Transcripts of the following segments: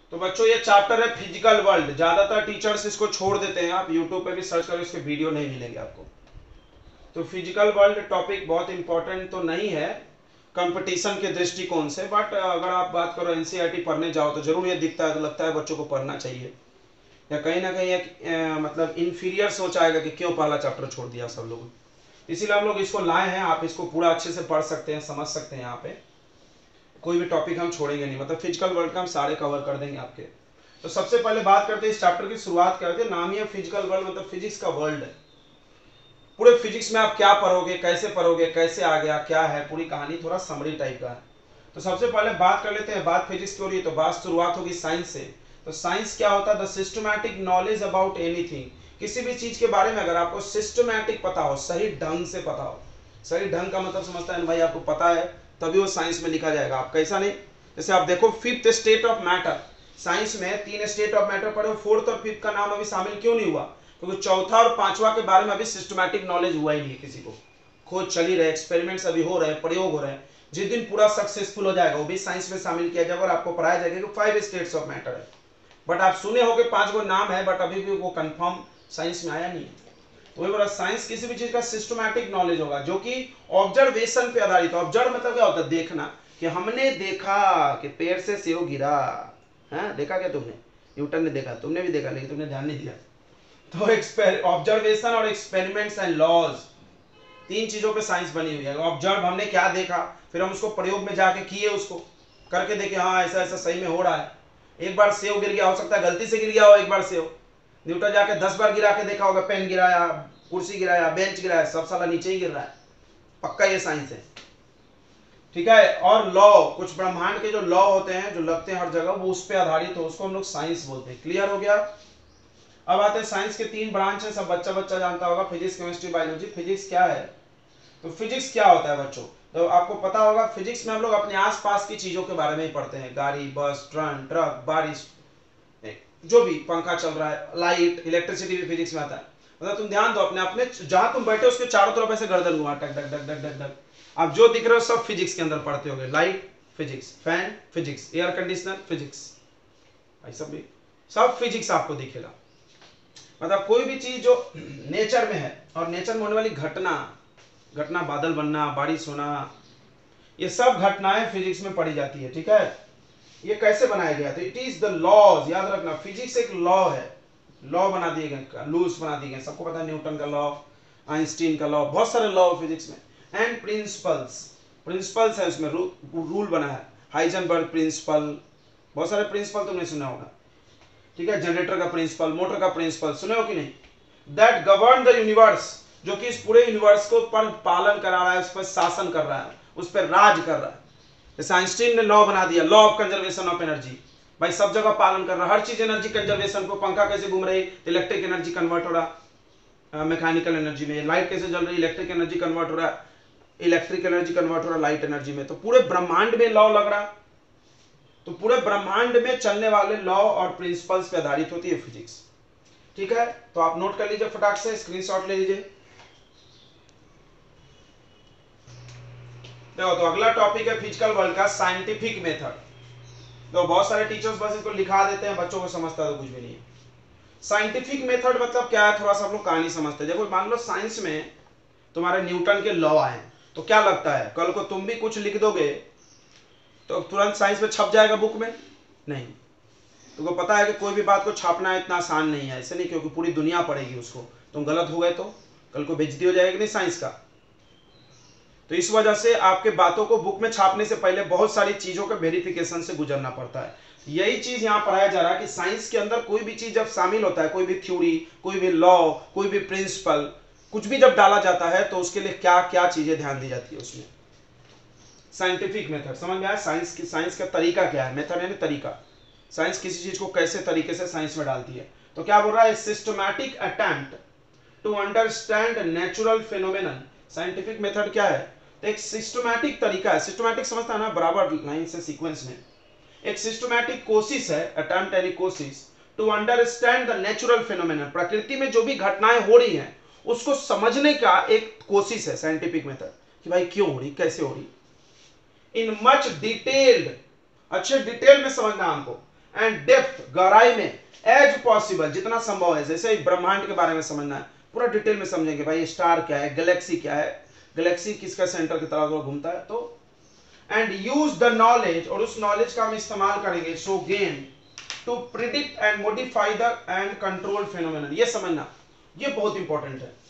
तो बच्चों ये चैप्टर है फिजिकल वर्ल्ड। ज्यादातर टीचर्स इसको छोड़ देते हैं, आप यूट्यूब पे भी सर्च करो, इसके वीडियो नहीं मिलेंगे आपको। तो फिजिकल वर्ल्ड टॉपिक बहुत इंपॉर्टेंट तो नहीं है कंपटीशन के दृष्टिकोण से, बट अगर आप बात करो एनसीईआरटी पढ़ने जाओ तो जरूर ये दिखता है, तो लगता है बच्चों को पढ़ना चाहिए, या कहीं ना कहीं एक मतलब इन्फीरियर सोच आएगा कि क्यों पहला चैप्टर छोड़ दिया सब लोग। इसीलिए हम लोग इसको लाए हैं, आप इसको पूरा अच्छे से पढ़ सकते हैं, समझ सकते हैं। यहाँ पे कोई भी टॉपिक हम छोड़ेंगे नहीं, मतलब फिजिकल वर्ल्ड का हम सारे कवर कर देंगे आपके। तो सबसे पहले बात करते हैं, इस चैप्टर की शुरुआत करते हैं। नाम ही है फिजिकल वर्ल्ड, मतलब फिजिक्स का वर्ल्ड है। पूरे फिजिक्स में आप क्या पढ़ोगे, कैसे पढ़ोगे, कैसे आ गया, क्या है, पूरी कहानी थोड़ा समरी टाइप का है। तो सबसे पहले बात कर लेते हैं, बात फिजिक्स की हो रही है तो बात शुरुआत होगी साइंस से। तो साइंस क्या होता है? The systematic knowledge about anything. किसी भी चीज के बारे में अगर आपको सिस्टमैटिक पता हो, सही ढंग से पता हो, सही ढंग का मतलब समझता है भाई, आपको पता है तभी वो साइंस में लिखा जाएगा, आप कैसा नहीं। जैसे आप देखो fifth state of matter, science में 3 स्टेट ऑफ मैटर पढ़े, फोर्थ और फिफ्थ का नाम अभी शामिल क्यों नहीं हुआ? क्योंकि चौथा और पांचवा के बारे में अभी सिस्टमैटिक नॉलेज हुआ ही नहीं है किसी को। खोज चली रहे, एक्सपेरिमेंट्स अभी हो रहे हैं, प्रयोग हो रहे हैं। जिस दिन पूरा सक्सेसफुल हो जाएगा वो भी साइंस में शामिल किया जाएगा और आपको पढ़ाया जाएगा कि 5 स्टेट्स ऑफ मैटर है। बट आप सुने होगे 5 गो नाम है, बट अभी भी वो कंफर्म साइंस में आया नहीं है। तो वही बोला, साइंस किसी भी चीज का सिस्टमैटिक नॉलेज होगा जो कि ऑब्जर्वेशन पे आधारित। ऑब्जर्व मतलब क्या होता है? देखना, कि हमने देखा कि पेड़ से सेव गिरा है, देखा क्या तुमने? न्यूटन ने देखा, तुमने भी देखा, लेकिन तुमने ध्यान नहीं दिया। तो ऑब्जर्वेशन और एक्सपेरिमेंट्स एंड लॉज, 3 चीजों पे साइंस बनी हुई है। ऑब्जर्व, हमने क्या देखा, फिर हम उसको प्रयोग में जाके किए, उसको करके देखे, हाँ ऐसा ऐसा सही में हो रहा है। एक बार सेव गिर गया, हो सकता है गलती से गिर गया हो एक बार सेव, न्यूटन जाके 10 बार गिरा के देखा होगा, पेन गिराया, कुर्सी गिराया, बेंच गिराया, सब साला नीचे ही गिर रहा है। पक्का ये साइंस है, ठीक है। और लॉ, कुछ ब्रह्मांड के जो लॉ होते हैं जो लगते हैं हर जगह, वो उस पर आधारित हो, उसको हम लोग साइंस बोलते हैं। क्लियर हो गया? अब आते हैं साइंस के 3 ब्रांच है, सब बच्चा बच्चा जानता होगा, फिजिक्स, केमिस्ट्री, बायोलॉजी। फिजिक्स क्या है? तो फिजिक्स क्या होता है बच्चों? तो आपको पता होगा, फिजिक्स में हम लोग अपने आसपास की चीजों के बारे में ही पढ़ते हैं। गाड़ी, बस, ट्रेन, ट्रक, बारिश, जो भी पंखा चल रहा है, लाइट, इलेक्ट्रिसिटी भी फिजिक्स में आता है। मतलब तुम ध्यान दो, अपने अपने जहां तुम बैठे उसके चारों तरफ ऐसे गर्दन घुमा, टक टक टक टक टक टक, आप जो दिख रहे हो सब फिजिक्स के अंदर पढ़ते होगे। Light physics, fan physics, air conditioner physics, भाई सब भी सब फिजिक्स आपको दिखेगा। मतलब कोई भी चीज जो नेचर में है, और नेचर में होने वाली घटना, बादल बनना, बारिश होना, ये सब घटनाएं फिजिक्स में पढ़ी जाती है, ठीक है। ये कैसे बनाया गया? तो इट इज द लॉज, याद रखना, फिजिक्स एक लॉ है। लॉ बना दिए गए, लूज बना दिए गए, सबको पता है, न्यूटन का लॉ, आइंस्टीन का लॉ, बहुत सारे लॉ फिजिक्स में। एंड प्रिंसिपल्स है उसमें, रूल बना है, हाइजेनबर्ग प्रिंसिपल, बहुत सारे प्रिंसिपल तुमने सुना होगा, ठीक है। जनरेटर का प्रिंसिपल, मोटर का प्रिंसिपल, सुने हो कि नहीं? दैट गवर्न द यूनिवर्स, जो कि इस पूरे यूनिवर्स को पर पालन करा रहा है, उस पर शासन कर रहा है, उस पर राज कर रहा है। जैसे आइंस्टीन ने लॉ बना दिया, law of conservation of energy, भाई सब जगह पालन कर रहा है, हर चीज एनर्जी कंजर्वेशन को। पंखा कैसे घूम रही, इलेक्ट्रिक एनर्जी कन्वर्ट हो रहा मैकेनिकल एनर्जी में। लाइट कैसे जल रही, इलेक्ट्रिक एनर्जी कन्वर्ट हो रहा, इलेक्ट्रिक एनर्जी कन्वर्ट हो रहा लाइट एनर्जी में। तो पूरे ब्रह्मांड में लॉ लग रहा, तो पूरे ब्रह्मांड में चलने वाले लॉ और प्रिंसिपल्स पे आधारित होती है फिजिक्स, ठीक है। तो आप नोट कर लीजिए, फटाक से स्क्रीनशॉट ले लीजिए। देखो, तो अगला टॉपिक है फिजिकल वर्ल्ड का साइंटिफिक मेथड। तो बहुत सारे टीचर्स बस इसको लिखा देते हैं, बच्चों को समझता तो कुछ भी नहीं है। साइंटिफिक मेथड मतलब क्या है, थोड़ा सा हम लोग कहानी समझते हैं। देखो मान लो साइंस में तुम्हारे न्यूटन के लॉ आए, तो क्या लगता है कल को तुम भी कुछ लिख दोगे तो तुरंत साइंस में छप जाएगा बुक में? नहीं। तुमको पता है कि कोई भी बात को छापना इतना आसान नहीं है, ऐसे नहीं, क्योंकि पूरी दुनिया पढ़ेगी उसको। तुम गलत हो गए तो कल को बेइज्जती हो जाएगी नहीं साइंस का। तो इस वजह से आपके बातों को बुक में छापने से पहले बहुत सारी चीजों के वेरिफिकेशन से गुजरना पड़ता है। यही चीज यहाँ पढ़ाया जा रहा है कि साइंस के अंदर कोई भी चीज जब शामिल होता है, कोई भी थ्योरी, कोई भी लॉ, कोई भी प्रिंसिपल, कुछ भी जब डाला जाता है तो उसके लिए क्या क्या चीजें ध्यान दी जाती है उसमें। साइंटिफिक मेथड समझ में आया? साइंस का तरीका क्या है? मेथड यानी तरीका। साइंस किसी चीज को कैसे तरीके से साइंस में डालती है। तो क्या बोल रहा है? Systematic attempt to understand natural phenomenon. Scientific method क्या है? तो एक सिस्टमैटिक तरीका है। सिस्टमैटिक समझता है ना, बराबर लाइन से सीक्वेंस में। एक सिस्टमैटिक कोशिश है, अटेम्प्ट यानी कोशिश, to understand the natural phenomenon. प्रकृति में जो भी घटनाएं हो रही हैं उसको समझने का एक कोशिश है साइंटिफिक मेथड, कि भाई क्यों हो रही, कैसे हो रही, इन मच डिटेल्ड, अच्छे डिटेल में समझना हमको, एंड डेप्थ, गहराई में, एज पॉसिबल, जितना संभव है। जैसे ब्रह्मांड के बारे में समझना है, पूरा डिटेल में समझेंगे भाई स्टार क्या है, गैलेक्सी क्या है, गैलेक्सी किसका सेंटर की तरफ घूमता है। तो एंड यूज द नॉलेज, और उस नॉलेज का हम इस्तेमाल करेंगे, so gain to predict and modify the and control phenomenon. ये समझना, ये बहुत इंपॉर्टेंट है।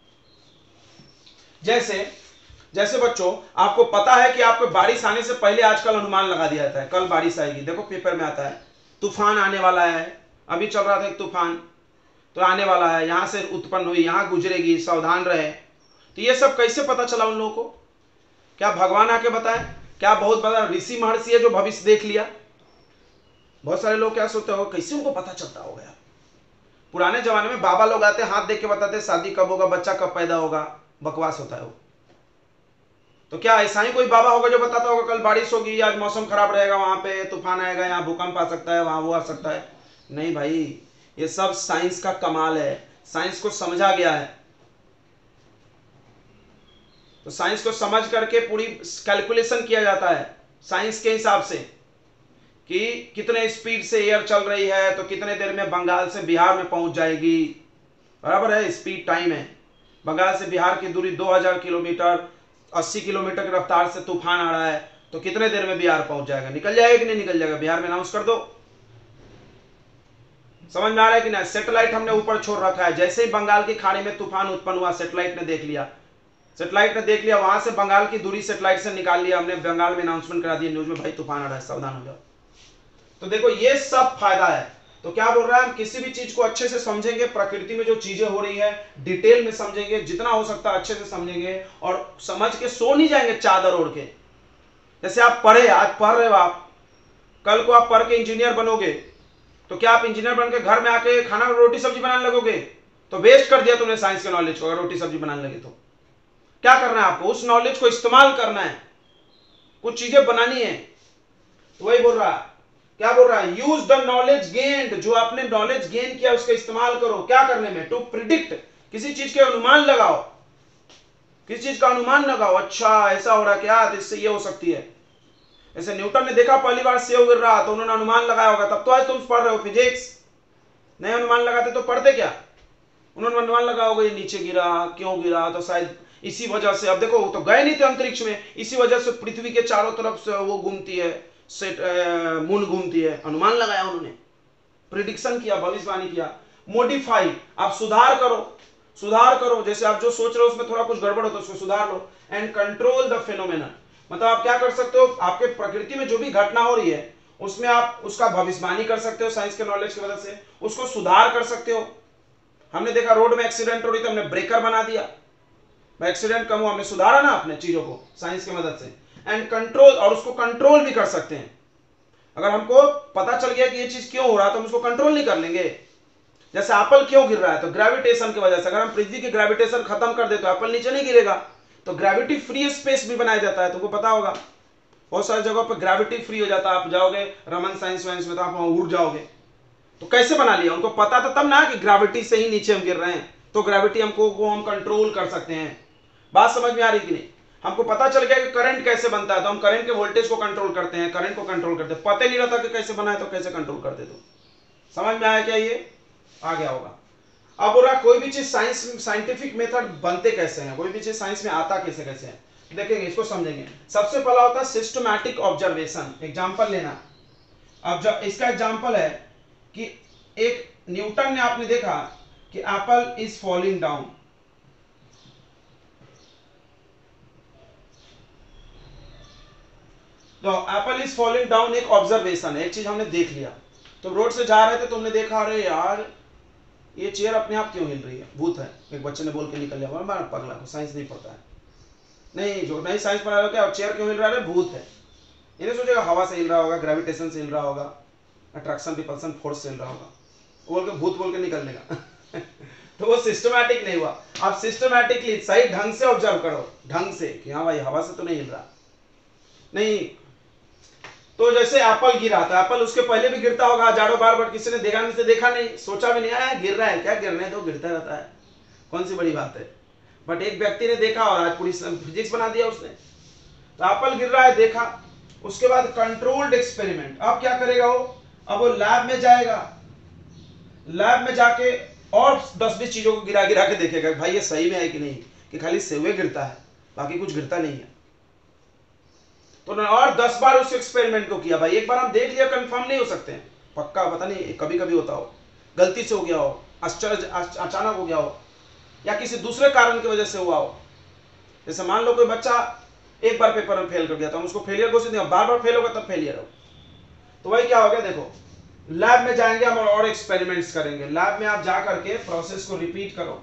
जैसे बच्चों आपको पता है कि आपको बारिश आने से पहले आजकल अनुमान लगा दिया जाता है, कल बारिश आएगी। देखो पेपर में आता है तूफान आने वाला है, अभी चल रहा था एक तूफान, तो आने वाला है, यहां से उत्पन्न हुई, यहां गुजरेगी, सावधान रहे। तो ये सब कैसे पता चला उन लोगों को? क्या भगवान आके बताए? क्या बहुत बड़ा ऋषि महर्षि है जो भविष्य देख लिया? बहुत सारे लोग क्या सोचते हो कैसे उनको पता चलता होगा? पुराने जमाने में बाबा लोग आते, हाथ देख के बताते शादी कब होगा, बच्चा कब पैदा होगा। बकवास होता है वो। तो क्या ऐसा ही कोई बाबा होगा जो बताता होगा कल बारिश होगी, आज मौसम खराब रहेगा, वहां पे तूफान आएगा, यहाँ भूकंप आ सकता है, वहां वो आ सकता है? नहीं भाई, ये सब साइंस का कमाल है, साइंस को समझा गया है। तो साइंस को समझ करके पूरी कैलकुलेशन किया जाता है साइंस के हिसाब से कि कितने स्पीड से एयर चल रही है तो कितने देर में बंगाल से बिहार में पहुंच जाएगी। बराबर है, स्पीड टाइम है। बंगाल से बिहार की दूरी 2000 किलोमीटर, 80 किलोमीटर की रफ्तार से तूफान आ रहा है, तो कितने देर में बिहार पहुंच जाएगा? निकल जाएगा कि नहीं निकल जाएगा? बिहार में अनाउंस कर दो। समझ में आ रहा है कि नहीं? सैटेलाइट हमने ऊपर छोड़ रखा है, जैसे ही बंगाल की खाड़ी में तूफान उत्पन्न हुआ सैटेलाइट ने देख लिया, वहां से बंगाल की दूरी सैटेलाइट से निकाल लिया हमने, बंगाल में अनाउंसमेंट करा दिया न्यूज में, भाई तूफान आ रहा है, सावधान हो जाओ। तो देखो ये सब फायदा है। तो क्या बोल रहा है, हम किसी भी चीज को अच्छे से समझेंगे, प्रकृति में जो चीजें हो रही है डिटेल में समझेंगे, जितना हो सकता है अच्छे से समझेंगे, और समझ के सो नहीं जाएंगे चादर ओढ़ के। जैसे आप पढ़े, आज पढ़ रहे हो आप, कल को आप पढ़ के इंजीनियर बनोगे, तो क्या आप इंजीनियर बन के घर में आके खाना रोटी सब्जी बनाने लगोगे? तो वेस्ट कर दिया तुमने साइंस के नॉलेज को। अगर रोटी सब्जी बनाने लगे तो क्या करना है आपको? उस नॉलेज को इस्तेमाल करना है, कुछ चीजें बनानी है। तो वही बोल रहा है, क्या बोल रहा है, यूज द नॉलेज गेन्ड, जो आपने नॉलेज गेन किया उसका इस्तेमाल करो। क्या करने में? टू प्रिडिक्ट, किसी चीज के अनुमान लगाओ, किसी चीज का अनुमान लगाओ। अच्छा ऐसा हो रहा क्या, तो इससे ये हो सकती है। जैसे न्यूटन ने देखा पहली बार सेब गिर रहा, तो उन्होंने अनुमान लगाया होगा, तब तो आज तुम पढ़ रहे हो फिजिक्स। नहीं अनुमान लगाते तो पढ़ते क्या? उन्होंने अनुमान लगाया होगा ये नीचे गिरा, क्यों गिरा, तो शायद इसी वजह से। अब देखो तो गए नहीं थे अंतरिक्ष में, इसी वजह से पृथ्वी के चारों तरफ से वो घूमती है, मून घूमती है। अनुमान लगाया उन्होंने, प्रिडिक्शन किया, भविष्यवाणी किया। मॉडिफाई, आप सुधार करो, जैसे आप जो सोच रहे हो उसमें थोड़ा कुछ गड़बड़ हो तो उसको सुधार लो। एंड कंट्रोल द फेनोमेनन, मतलब आप क्या कर सकते हो, आपके प्रकृति में जो भी घटना हो रही है उसमें आप उसका भविष्यवाणी कर सकते हो, साइंस के नॉलेज की मदद से उसको सुधार कर सकते हो। हमने देखा रोड में एक्सीडेंट हो रही तो हमने ब्रेकर बना दिया, एक्सीडेंट कम हुआ, हमने सुधारा ना अपने चीजों को साइंस की मदद से। एंड कंट्रोल, और उसको कंट्रोल भी कर सकते हैं। अगर हमको पता चल गया कि ये चीज क्यों हो रहा है तो हम उसको कंट्रोल नहीं कर लेंगे। जैसे एप्पल क्यों गिर रहा है, तो ग्रेविटेशन की वजह से। अगर हम पृथ्वी की ग्रेविटेशन खत्म कर दे तो एप्पल नीचे नहीं गिरेगा। तो ग्रेविटी फ्री स्पेस भी बनाया जाता है, तुमको पता होगा बहुत सारी जगहों पर ग्रेविटी फ्री हो जाता है। आप जाओगे रमन साइंस वाइंस में तो आप वहां उड़ जाओगे। तो कैसे बना लिया? उनको पता था तब ना कि ग्रेविटी से ही नीचे हम गिर रहे हैं, तो ग्रेविटी हम कंट्रोल कर सकते हैं। बात समझ में आ रही कि नहीं? हमको पता चल गया कि करंट कैसे बनता है, तो हम करंट के वोल्टेज को कंट्रोल करते हैं, करंट को कंट्रोल करते हैं। पता नहीं रहता कि कैसे बना है तो कैसे कंट्रोल करते। तो समझ में आया क्या? ये आ गया होगा। अब बोला कोई भी चीज साइंटिफिक मेथड बनते कैसे हैं, कोई भी चीज साइंस में आता कैसे कैसे है, देखेंगे, इसको समझेंगे। सबसे पहला होता है सिस्टमैटिक ऑब्जर्वेशन। एग्जांपल लेना। अब जब इसका एग्जांपल है कि एक न्यूटन ने, आपने देखा कि एप्पल इज फॉलिंग डाउन, तो एप्पल इज फॉलिंग डाउन एक ऑब्जर्वेशन है, एक चीज हमने देख लिया। तो रोड से जा रहे थे, तुमने देखा अरे यार ये चेयर अपने आप क्यों हिल रही है, भूत है। एक बच्चे ने बोल के निकल लिया, पगला को साइंस नहीं पता है। नहीं, जो नहीं साइंस पढ़ा रहा क्या, चेयर क्यों हिल रहा है, भूत है। इन्हें सोचेगा हवा से हिल रहा होगा, ग्रेविटेशन से हिल रहा होगा, अट्रैक्शन रिपल्सन फोर्स से हिल रहा होगा, बोल के भूत बोल के निकल लेगा। तो वो सिस्टमैटिक नहीं हुआ। आप सिस्टमैटिकली सही ढंग से ऑब्जर्व करो, ढंग से कि हाँ भाई हवा से तो नहीं हिल रहा। नहीं तो जैसे एप्पल गिरा था, एप्पल उसके पहले भी गिरता होगा हजारों बार, बट किसी ने देखा नहीं, सोचा भी नहीं, आया गिर रहा है, क्या गिरने दो, गिरता रहता है, कौन सी बड़ी बात है। बट एक व्यक्ति ने देखा और आज पूरी फिजिक्स बना दिया उसने। तो एप्पल गिर रहा है, देखा, उसके बाद कंट्रोल्ड एक्सपेरिमेंट। अब क्या करेगा वो, अब वो लैब में जाएगा, लैब में जाके और 10-20 चीजों को गिरा गिरा के देखेगा भाई ये सही में है कि नहीं, कि खाली सेवे गिरता है बाकी कुछ गिरता नहीं है। तो उन्होंने और 10 बार उस एक्सपेरिमेंट को किया। भाई एक बार हम देख लिया कंफर्म नहीं हो सकते हैं, पक्का पता नहीं, कभी कभी होता हो, गलती से हो गया हो, आश्चर्य अचानक हो गया हो, या किसी दूसरे कारण की वजह से हुआ हो। जैसे मान लो कोई बच्चा एक बार पेपर में फेल कर गया, तो हम उसको फेलियर घोषित नहीं, बार बार फेल होगा तब फेलियर हो। तो वही क्या हो गया, देखो लैब में जाएंगे हम और एक्सपेरिमेंट्स करेंगे। लैब में आप जा करके प्रोसेस को रिपीट करो,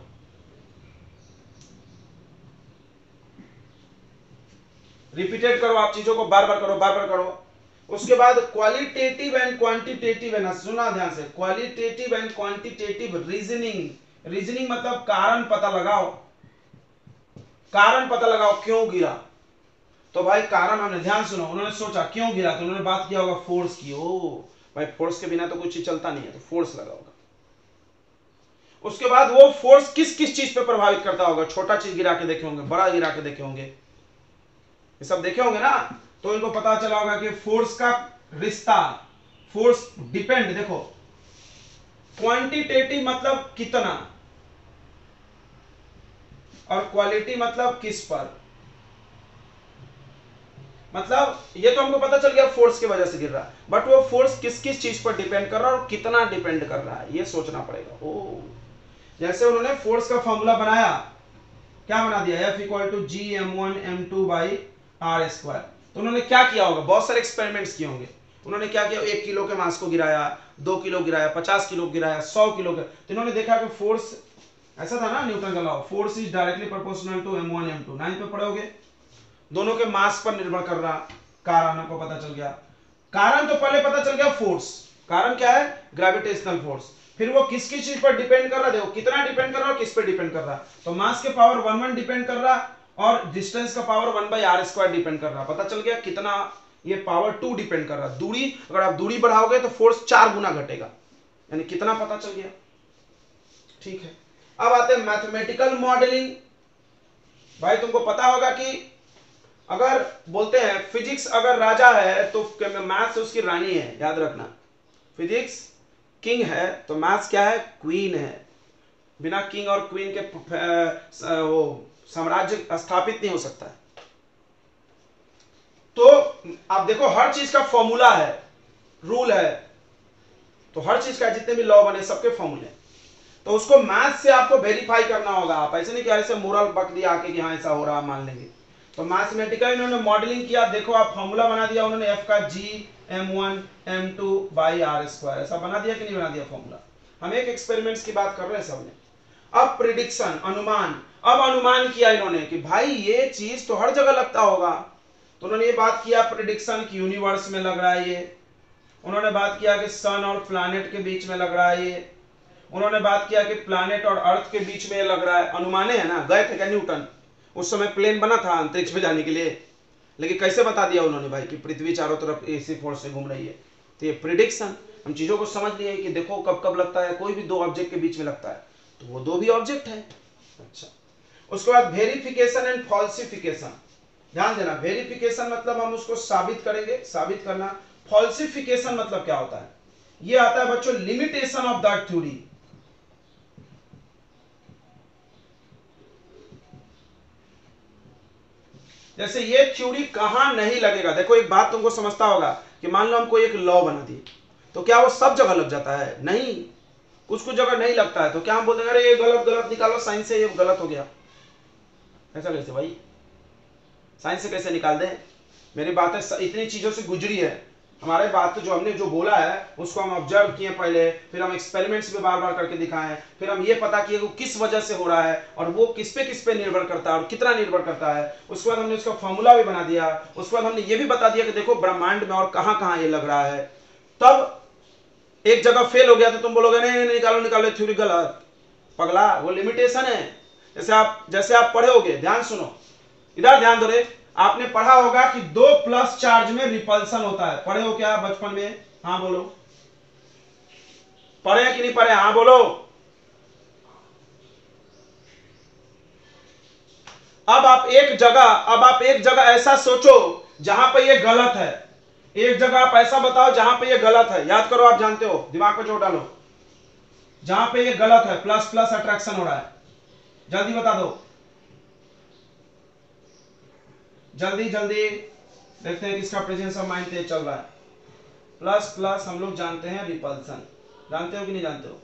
रिपीटेड करो, आप चीजों को बार बार करो, बार बार करो। उसके बाद क्वालिटेटिव एंड क्वांटिटेटिव है ना, सुना ध्यान से, qualitative and quantitative reasoning. Reasoning मतलब कारण पता लगाओ, कारण पता लगाओ क्यों गिरा। तो भाई कारण हमने, ध्यान सुनो, उन्होंने सोचा क्यों गिरा, तो उन्होंने बात किया होगा फोर्स की। ओ भाई फोर्स के बिना तो कुछ चीज चलता नहीं है, तो फोर्स लगा होगा। उसके बाद वो फोर्स किस किस चीज पे प्रभावित करता होगा, छोटा चीज गिरा के देखे होंगे, बड़ा गिरा के देखे होंगे, ये सब देखे होंगे ना। तो इनको पता चला होगा कि फोर्स का रिश्ता, फोर्स डिपेंड, देखो क्वांटिटेटिव मतलब कितना, और क्वालिटी मतलब किस पर। मतलब ये तो हमको पता चल गया फोर्स की वजह से गिर रहा है, बट वो फोर्स किस किस चीज पर डिपेंड कर रहा है और कितना डिपेंड कर रहा है, ये सोचना पड़ेगा। ओ जैसे उन्होंने फोर्स का फॉर्मूला बनाया, क्या बना दिया, F = Gm1m2/r²। तो उन्होंने क्या किया होगा, बहुत सारे एक्सपेरिमेंट्स किए होंगे। उन्होंने क्या किया, 1 किलो के मास को गिराया, 2 किलो गिराया, 50 किलो गिराया, 100 किलो का। तो इन्होंने देखा कि फोर्स ऐसा था ना, न्यूटन का law, force is directly proportional to m1 m2, 9 पे पढ़ोगे, दोनों के मास पर निर्भर कर रहा। कारण हमको पता चल गया, कारण तो पहले पता चल गया फोर्स, कारण क्या है, ग्रेविटेशनल फोर्स। फिर वो किस किस चीज पर डिपेंड कर रहा है, देखो कितना डिपेंड कर रहा है, किस पे डिपेंड कर रहा है। तो मास के पावर 1 डिपेंड कर रहा है, और डिस्टेंस का पावर 1/r² डिपेंड कर रहा है। पता चल गया कितना, ये पावर 2 डिपेंड कर रहा है। दूरी, अगर आप दूरी बढ़ाओगे तो फोर्स 4 गुना घटेगा, यानी कितना पता चल गया। ठीक है, अब आते हैं मैथमेटिकल मॉडलिंग। भाई तुमको पता होगा कि अगर बोलते हैं फिजिक्स अगर राजा है तो मैथ्स उसकी रानी है, याद रखना। फिजिक्स किंग है तो मैथ्स क्या है, क्वीन है। बिना किंग और क्वीन के वो साम्राज्य स्थापित नहीं हो सकता है। तो आप देखो हर चीज का फॉर्मूला है, रूल है, तो हर चीज का जितने भी लॉ बने सबके फॉर्मूले, तो उसको मैथ से आपको वेरीफाई करना होगा। आप ऐसे नहीं कि ऐसे मोरल बक दिया आके कि हाँ ऐसा हो रहा मान लेंगे। तो मैथमेटिकल इन्होंने मॉडलिंग किया, देखो आप फॉर्मूला बना दिया उन्होंने, F का Gm1m2/r², ऐसा बना दिया कि नहीं बना दिया फॉर्मूला। हम एक एक्सपेरिमेंट्स की बात कर रहे हैं सबने। अब प्रिडिक्शन, अनुमान, अब अनुमान किया इन्होंने कि भाई ये चीज तो हर जगह लगता होगा। तो उन्होंने ये बात किया प्रिडिक्शन की यूनिवर्स में लग रहा है ये, उन्होंने बात किया कि सन और प्लैनेट के बीच में लग रहा है ये, उन्होंने बात किया कि प्लैनेट और अर्थ के बीच में लग रहा है। अनुमाने है ना, गए थे क्या न्यूटन, उस समय प्लेन बना था अंतरिक्ष में जाने के लिए, लेकिन कैसे बता दिया उन्होंने भाई कि पृथ्वी चारों तरफ इसी फोर्स से घूम रही है। तो ये प्रिडिक्शन, हम चीजों को समझ लिए कि देखो कब कब लगता है, कोई भी दो ऑब्जेक्ट के बीच में लगता है तो वो दो भी ऑब्जेक्ट है। अच्छा, उसके बाद वेरिफिकेशन एंड फॉल्सिफिकेशन, ध्यान देना। वेरिफिकेशन मतलब हम उसको साबित करेंगे, साबित करना। फॉल्सिफिकेशन मतलब क्या होता है, ये आता है बच्चों लिमिटेशन ऑफ दैट थ्योरी। जैसे ये थ्योरी कहां नहीं लगेगा, देखो एक बात तुमको समझता होगा कि मान लो हम कोई एक लॉ बना दिए, तो क्या वो सब जगह लग जाता है, नहीं, कुछ कुछ जगह नहीं लगता है। तो क्या हम बोलते हैं अरे ये गलत गलत निकालो साइंस से, ये गलत हो गया, ऐसा कैसे भाई, साइंस से कैसे निकाल दें। मेरी बातें इतनी चीजों से गुजरी है, हमारे बात जो हमने जो बोला है उसको हम ऑब्जर्व किए पहले, फिर हम एक्सपेरिमेंट्स भी बार बार करके दिखाएं, फिर हम ये पता किए वो किस वजह से हो रहा है और वो किस पे निर्भर करता है और कितना निर्भर करता है। उसके बाद हमने उसका फॉर्मूला भी बना दिया, उसके बाद हमने ये भी बता दिया कि देखो ब्रह्मांड में और कहां कहां ये लग रहा है। तब एक जगह फेल हो गया तो तुम बोलोगे नहीं निकालो निकालो थ्योरी गलत, पगला, वो लिमिटेशन है। जैसे आप पढ़े होगे, ध्यान सुनो, इधर ध्यान दो रे, आपने पढ़ा होगा कि 2 प्लस चार्ज में रिपल्सन होता है, पढ़े हो क्या बचपन में, हाँ बोलो, पढ़े कि नहीं पढ़े, हाँ बोलो। अब आप एक जगह ऐसा सोचो जहां पर ये गलत है, एक जगह आप ऐसा बताओ जहां पे ये गलत है, याद करो, आप जानते हो, दिमाग पे जोर डालो, जहां पे ये गलत है, प्लस प्लस अट्रैक्शन हो रहा है, जल्दी बता दो, जल्दी जल्दी, देखते हैं किसका प्रेजेंस ऑफ माइंड तेज चल रहा है। प्लस प्लस हम लोग जानते हैं रिपल्सन, जानते हो कि नहीं जानते हो?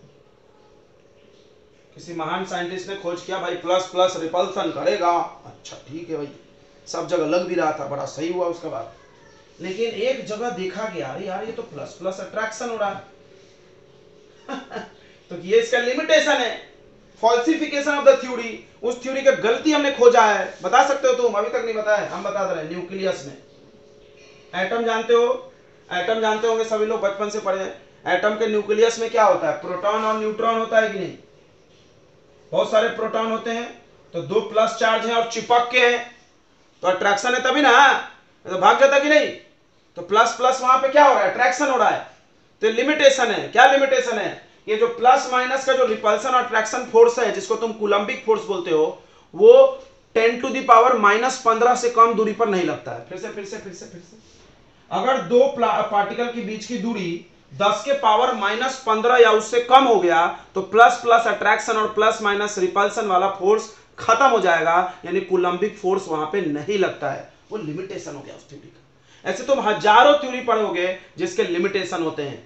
किसी महान साइंटिस्ट ने खोज किया भाई प्लस प्लस रिपल्सन करेगा, अच्छा ठीक है भाई, सब जगह लग भी रहा था, बड़ा सही हुआ उसके बाद, लेकिन एक जगह देखा गया अरे यार ये तो प्लस प्लस अट्रैक्शन हो रहा है तो ये इसका लिमिटेशन है, फॉल्सिफिकेशन ऑफ द थ्योरी, उस थ्योरी का गलती हमने खोजा है। बता सकते हो तुम? अभी तक नहीं बताया, हम बता दे रहे हैं। न्यूक्लियस में एटम जानते हो, एटम जानते होंगे सभी लोग, बचपन से पढ़े हैं। एटम के न्यूक्लियस में क्या होता है? प्रोटॉन और न्यूट्रॉन होता है कि नहीं? बहुत सारे प्रोटॉन होते हैं, तो दो प्लस चार्ज हैं और चिपक के हैं, तो अट्रैक्शन है तभी ना, तो भाग जाता कि नहीं? तो प्लस प्लस वहां पे क्या हो रहा है? अट्रैक्शन हो रहा है। तो लिमिटेशन है, क्या लिमिटेशन है? ये जो प्लस माइनस का जो रिपल्सन और अट्रैक्शन फोर्स है, जिसको तुम कूलम्बिक फोर्स बोलते हो, वो 10 टू द पावर -15 से कम दूरी पर नहीं लगता है। फिर से अगर दो पार्टिकल के बीच की दूरी 10 के पावर -15 या उससे कम हो गया, तो प्लस प्लस अट्रैक्शन और प्लस माइनस रिपल्सन वाला फोर्स खत्म हो जाएगा, यानी कूलम्बिक फोर्स वहां पे नहीं लगता है। वो लिमिटेशन हो गया उस थ्योरी का। ऐसे तुम हजारों थ्योरी पढ़ोगे जिसके लिमिटेशन होते हैं।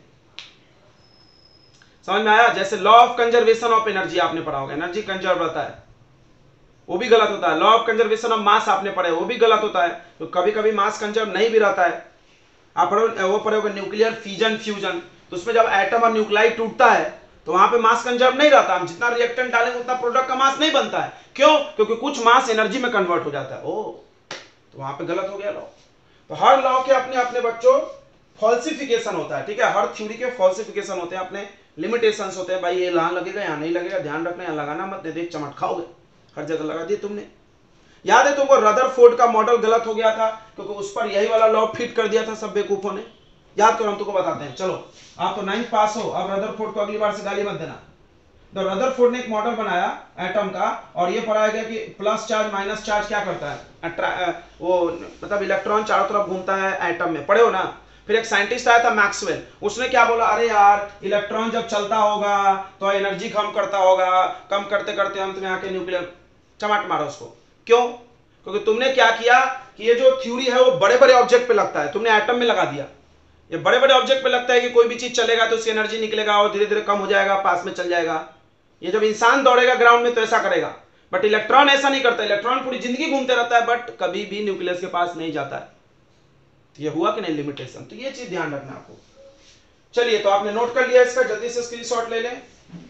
समझ में आया? जैसे law of conservation of energy आपने पढ़ा होगा, एनर्जी कंजर्व रहता है, वो भी गलत होता है। Law of conservation of mass आपने पढ़े, वो भी गलत होता है, तो कभी कभी मास कंजर्व नहीं भी रहता है। आप पढ़ो, वो पढ़ोगे न्यूक्लियर फिजन फ्यूजन, तो उसमें जब एटम और न्यूक्लाई टूटता है तो वहां पे मास कंजर्व नहीं रहता, हम जितना रिएक्टेंट डालेंगे उतना प्रोडक्ट का मास नहीं बनता है। क्यों? क्योंकि कुछ मास एनर्जी में कन्वर्ट हो जाता है। ओ, तो वहां पे गलत हो गया लॉ। तो हर लॉ के अपने अपने बच्चों फॉल्सिफिकेशन होता है, ठीक है? हर थ्योरी के फॉल्सिफिकेशन होते हैं, अपने लिमिटेशंस होते हैं। भाई ये यहाँ लगेगा, यहाँ नहीं लगेगा, ध्यान रखना, यहाँ लगाना मत, दे देख चमट खाओगे, हर जगह लगा दिए तुमने। याद है तुमको रदरफोर्ड का मॉडल गलत हो गया था, क्योंकि उस पर यही वाला लॉ फिट कर दिया था सब बेवकूफों ने। याद करो, हम तुमको बताते हैं। चलो, आप तो 9th पास हो, अब रदरफोर्ड को अगली बार से गाली मत देना। तो रदरफोर्ड ने एक मॉडल बनाया एटम का, और ये पढ़ाया गया कि प्लस चार्ज माइनस चार्ज क्या करता है, वो मतलब इलेक्ट्रॉन चारों तरफ घूमता है एटम में, पढ़े हो ना? फिर एक साइंटिस्ट आया था मैक्सवेल, उसने क्या बोला, अरे यार इलेक्ट्रॉन जब चलता होगा तो एनर्जी कम करता होगा, कम करते करते अंत में आके न्यूक्लियर, चमाट मारा उसको। क्यों? क्योंकि तुमने क्या किया कि ये जो थ्योरी है वो बड़े बड़े ऑब्जेक्ट पे लगता है, तुमने एटम में लगा दिया। ये बड़े बड़े ऑब्जेक्ट पे लगता है कि कोई भी चीज चलेगा तो उसकी एनर्जी निकलेगा और धीरे धीरे कम हो जाएगा, पास में चल जाएगा। ये जब इंसान दौड़ेगा ग्राउंड में तो ऐसा करेगा, बट इलेक्ट्रॉन ऐसा नहीं करता। इलेक्ट्रॉन पूरी जिंदगी घूमते रहता है, बट कभी भी न्यूक्लियस के पास नहीं जाता है। तो ये हुआ कि नहीं लिमिटेशन? तो ये चीज ध्यान रखना आपको। चलिए, तो आपने नोट कर लिया इसका, जल्दी से स्क्रीनशॉट ले लें।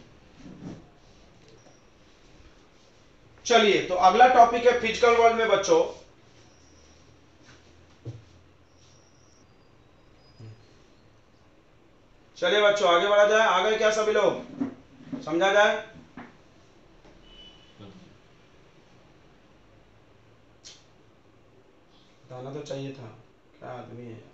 चलिए, तो अगला टॉपिक है फिजिकल वर्ल्ड में बच्चों। चलिए बच्चों, आगे बढ़ा जाए। आ गए क्या सभी लोग? समझा जाए? बताना तो चाहिए था, क्या आदमी है।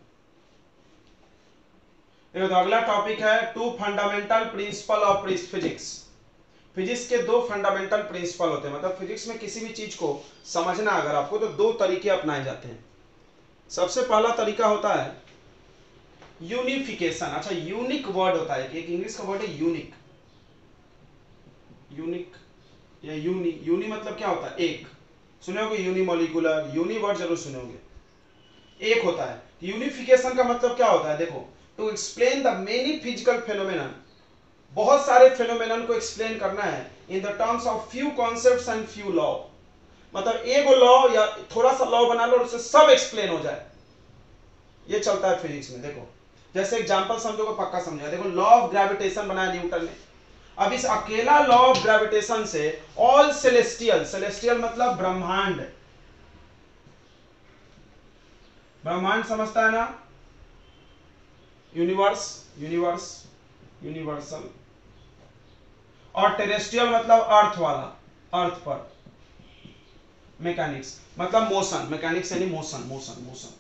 तो अगला टॉपिक है two fundamental principle of physics. Physics के दो फंडामेंटल प्रिंसिपल होते हैं, मतलब फिजिक्स में किसी भी चीज को समझना अगर आपको, तो दो तरीके अपनाए जाते हैं। सबसे पहला तरीका होता है यूनिफिकेशन। अच्छा, यूनिक वर्ड होता है, एक इंग्लिश का वर्ड है यूनिक। यूनिक या यूनी मतलब क्या होता है? एक। सुने होगे यूनिमोलिकुलर, यूनी वर्ड जरूर सुने होंगे। एक होता है। यूनिफिकेशन का मतलब क्या होता है? देखो, to explain the many physical phenomenon, बहुत सारे फेनोमेनन को एक्सप्लेन करना है in the terms of few concepts and few law. मतलब एक लॉ या थोड़ा सा लॉ बना लो और उससे सब एक्सप्लेन हो जाए, ये चलता है फिजिक्स में। देखो, जैसे एग्जांपल समझोगे पक्का समझेगा। देखो, लॉ ऑफ ग्रेविटेशन बनाया न्यूटन ने। अब इस अकेला लॉ ऑफ ग्रेविटेशन से ऑल सेलेस्टियल, सेलेस्टियल मतलब ब्रह्मांड, ब्रह्मांड समझता है ना? Universe, universe, universal. और टेरेस्ट्रियल मतलब अर्थ वाला, अर्थ पर। मैकेनिक्स मतलब मोशन, मैकेनिक्स यानी मोशन, मोशन, मोशन।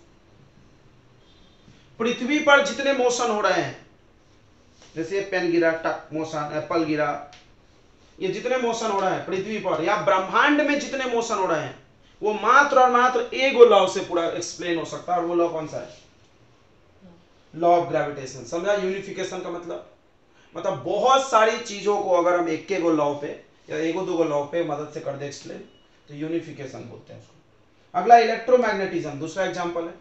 पृथ्वी पर जितने मोशन हो रहे हैं, जैसे पेन गिरा, टक मोशन, एप्पल गिरा, ये जितने मोशन हो रहे हैं पृथ्वी पर या ब्रह्मांड में जितने मोशन हो रहे हैं, वो मात्र और मात्र एक लॉ से पूरा एक्सप्लेन हो सकता है। और वो लॉ कौन सा है? Law of gravitation. समझा यूनिफिकेशन का मतलब बहुत सारी चीजों को अगर हम एक गो लॉ पे या एक दो लॉ पे मदद से कर दे एक्सप्लेन तो यूनिफिकेशन बोलते हैं उसको। अगला इलेक्ट्रोमैग्नेटिज्म, दूसरा एग्जांपल है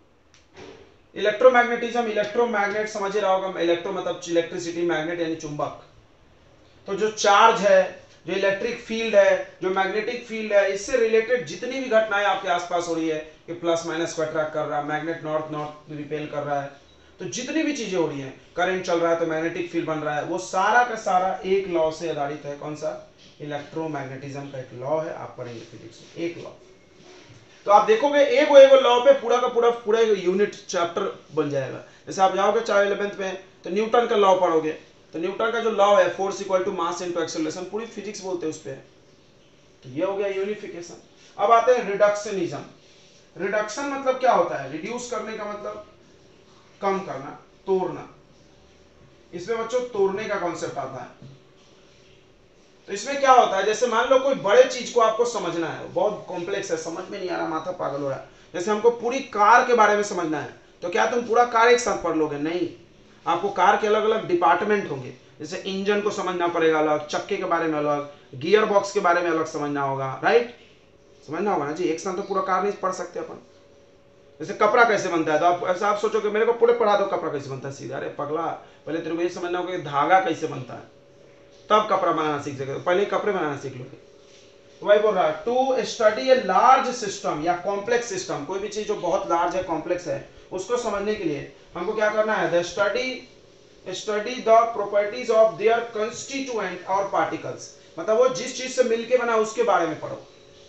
इलेक्ट्रोमैग्नेटिज्म। इलेक्ट्रोमैग्नेट समझ रहा होगा, इलेक्ट्रो मतलब इलेक्ट्रिसिटी, मैग्नेट यानी चुंबक। तो जो चार्ज है, जो इलेक्ट्रिक फील्ड है, जो मैग्नेटिक फील्ड है, इससे रिलेटेड जितनी भी घटनाएं आपके आसपास हो रही है कि प्लस माइनस को अट्रैक्ट कर रहा है, मैग्नेट नॉर्थ नॉर्थ रिपेल कर रहा है, तो जितनी भी चीजें हो रही हैं, करंट चल रहा है तो मैग्नेटिक फील्ड बन रहा है, वो सारा का सारा एक लॉ से आधारित है। कौन सा? इलेक्ट्रोमैग्नेटिज्म का एक लॉ है, आप पढ़ेंगे फिजिक्स में, एक लॉ। तो आप देखोगे एगो लॉ पे पूरा का पूरा यूनिट चैप्टर बन जाएगा। जैसे आप जाओगे 4 में तो न्यूटन का लॉ पढ़ोगे, तो न्यूटन का जो लॉ है force equal to mass into acceleration, पूरी फिजिक्स बोलते हैं उस पे। तो ये हो गया यूनिफिकेशन। अब आते हैं रिडक्शनिज्म। रिडक्शन मतलब क्या होता है? रिड्यूस करने का मतलब कम करना, तोड़ना। इसमें बच्चों तोड़ने का कॉन्सेप्ट आता है। तो इसमें क्या होता है, जैसे मान लो कोई बड़े चीज को आपको समझना है, बहुत कॉम्प्लेक्स है, समझ में नहीं आ रहा, माथा पागल हो रहा है। जैसे हमको पूरी कार के बारे में समझना है, तो क्या तुम पूरा कार एक साथ पढ़ लोगे? नहीं, आपको कार के अलग अलग डिपार्टमेंट होंगे। जैसे इंजन को समझना पड़ेगा अलग, चक्के के बारे में अलग, गियर बॉक्स के बारे में अलग समझना होगा, राइट? समझना होगा ना जी, एक साथ तो पूरा कार नहीं पढ़ सकते अपन। जैसे कपड़ा कैसे बनता है, तो आप ऐसा आप सोचोगे मेरे को पूरे पढ़ा दो कपड़ा कैसे बनता है सीधा। अरे पगला, पहले तेरे को ये समझना होगा कि धागा कैसे बनता है, तब कपड़ा बनाना सीख सके। पहले कपड़े बनाना सीख लोगे। वही बोल रहा है, to study a large system या कॉम्प्लेक्स सिस्टम, कोई भी चीज जो बहुत लार्ज है, कॉम्प्लेक्स है, उसको समझने के लिए हमको क्या करना है? The study the properties of their constituent और पार्टिकल्स, मतलब वो जिस चीज से मिलके बना उसके बारे में पढ़ो,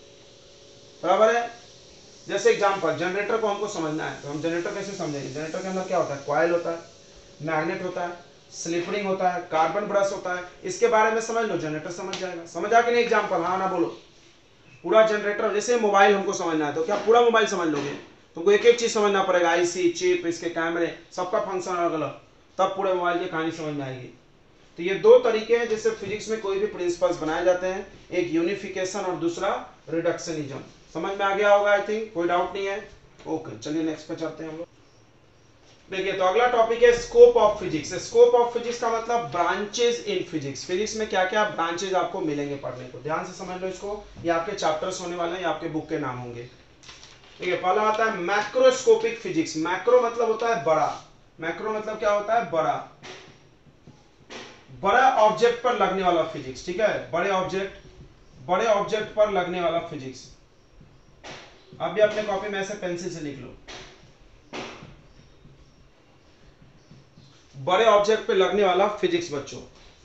बराबर है? जैसे एग्जांपल, जनरेटर को हमको समझना है, तो हम जनरेटर कैसे समझेंगे? जनरेटर के अंदर क्या होता है? कॉइल होता है, मैग्नेट होता है, स्लिप रिंग होता है, कार्बन ब्रश होता है। इसके बारे में समझ लो, जनरेटर समझ जाएगा। समझ आ कि नहीं? एग्जांपल हाँ ना बोलो। पूरा जनरेटर, जैसे मोबाइल हमको समझना है, तो क्या पूरा मोबाइल समझ लोगे? तुमको एक एक चीज समझना पड़ेगा, आईसी, चिप, इसके कैमरे, सबका फंक्शन अलग अलग, तब पूरे मोबाइल की कहानी समझ में आएगी। तो ये दो तरीके हैं जिससे फिजिक्स में कोई भी प्रिंसिपल्स बनाए जाते हैं, एक यूनिफिकेशन और दूसरा रिडक्शनिज्म। समझ में आ गया होगा आई थिंक, कोई डाउट नहीं है? ओके, चलिए नेक्स्ट पे चलते हैं हम लोग। देखिए, तो अगला टॉपिक है scope of physics. Scope of physics का मतलब ब्रांचेस इन फिजिक्स। फिजिक्स में क्या क्या ब्रांचेस आपको मिलेंगे पढ़ने को, ध्यान से समझ लो इसको। ये आपके चैप्टर्स होने वाले हैं, आपके बुक के नाम होंगे। ठीक है, पहला आता है मैक्रोस्कोपिक फिजिक्स। मैक्रो मतलब होता है बड़ा, मैक्रो मतलब क्या होता है? बड़ा, बड़ा ऑब्जेक्ट पर लगने वाला फिजिक्स। ठीक है, बड़े ऑब्जेक्ट पर लगने वाला फिजिक्स। अब भी अपने कॉपी में ऐसे पेंसिल से लिख लो, बड़े ऑब्जेक्ट पे लगने वाला फिजिक्स बच्चों।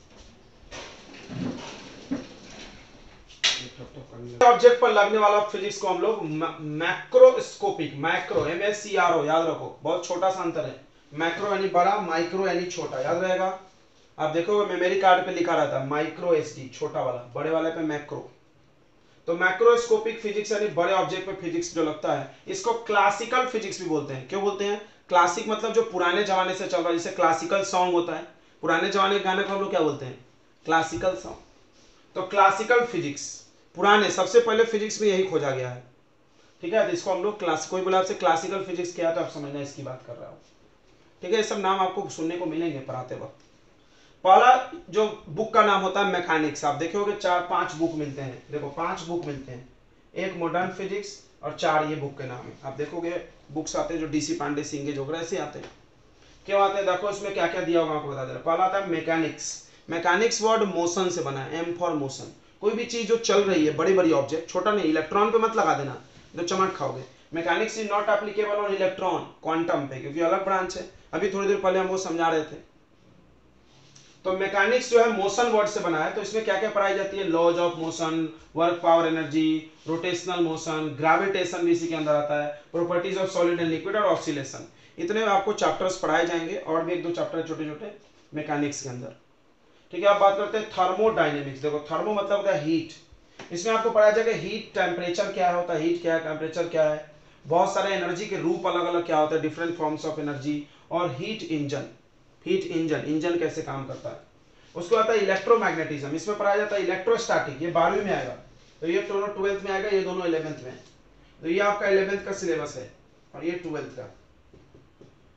ऑब्जेक्ट पर लगने वाला फिजिक्स को हम लोग मैक्रोस्कोपिक, मैक्रो MACRO, याद रखो, बहुत छोटा सा अंतर है। मैक्रो यानी बड़ा, माइक्रो यानी छोटा, याद रहेगा। आप देखोगे मेमोरी कार्ड पे लिखा रहता है माइक्रो SD, छोटा वाला, बड़े वाले पे मैक्रो। तो मैक्रोस्कोपिक फिजिक्स यानी बड़े ऑब्जेक्ट पे फिजिक्स जो लगता है, इसको क्लासिकल फिजिक्स भी बोलते हैं। क्यों बोलते हैं? क्लासिक मतलब जो पुराने जमाने से चल रहा है, जैसे क्लासिकल सॉन्ग होता है, पुराने जमाने के गाने को हम लोग क्या बोलते हैं? Classical song. तो क्लासिकल फिजिक्स, पुराने, सबसे पहले फिजिक्स में यही खोजा गया है। ठीक है, तो इसको हम लोग क्लास, कोई बोला आपसे क्लासिकल फिजिक्स क्या है तो आप समझना इसकी बात कर रहा हूँ। ठीक है, ये सब नाम आपको सुनने को मिलेंगे पढ़ाते वक्त। पहला जो बुक का नाम होता है मैकेनिक्स। आप देखोगे 4-5 बुक मिलते हैं, देखो 5 बुक मिलते हैं, एक मॉडर्न फिजिक्स और 4 ये बुक के नाम है। आप देखोगे बुक्स आते हैं जो DC पांडे, सिंगे जोगरा ऐसे आते हैं। क्यों आते हैं? देखो इसमें क्या क्या दिया होगा आपको बता दे रहा। पहला आता है मैकेनिक्स। मैकेनिक्स वर्ड मोशन से बना है, M फॉर मोशन। कोई भी चीज जो चल रही है, बड़ी बड़ी ऑब्जेक्ट, छोटा नहीं, इलेक्ट्रॉन पे मत लगा देना तो चमट खाओगे। Mechanics is not applicable on electron, quantum पे, क्योंकि अलग ब्रांच है। अभी थोड़ी देर पहले हम वो समझा रहे थे। तो मैकेनिक्स जो है मोशन वर्ड से बना है, तो इसमें क्या क्या पढ़ाई जाती है? Laws of motion, work power energy, rotational motion, gravitation भी इसी के अंदर आता है, properties of solid and liquid और ऑक्सीलेशन। इतने आपको चैप्टर्स पढ़ाए जाएंगे, और भी 1-2 चैप्टर छोटे छोटे मैकेनिक्स के अंदर। ठीक है, अब बात करते हैं थर्मोडायनेमिक्स। देखो, थर्मो मतलब होता है हीट। इसमें आपको पढ़ाया जाएगा हीट, टेम्परेचर क्या होता है, हीट क्या है, टेम्परेचर क्या है, बहुत सारे एनर्जी के रूप अलग अलग क्या होता है, डिफरेंट फॉर्म्स ऑफ एनर्जी, और हीट इंजन, इंजन कैसे काम करता है। उसको आता है इलेक्ट्रोमैग्नेटिज्म। इसमें पढ़ाया जाता है इलेक्ट्रोस्टैटिक, ये 12वीं में आएगा, तो ये दोनों 12th में आएगा, ये दोनों 11th में। तो ये आपका 11th का सिलेबस है और ये 12th का।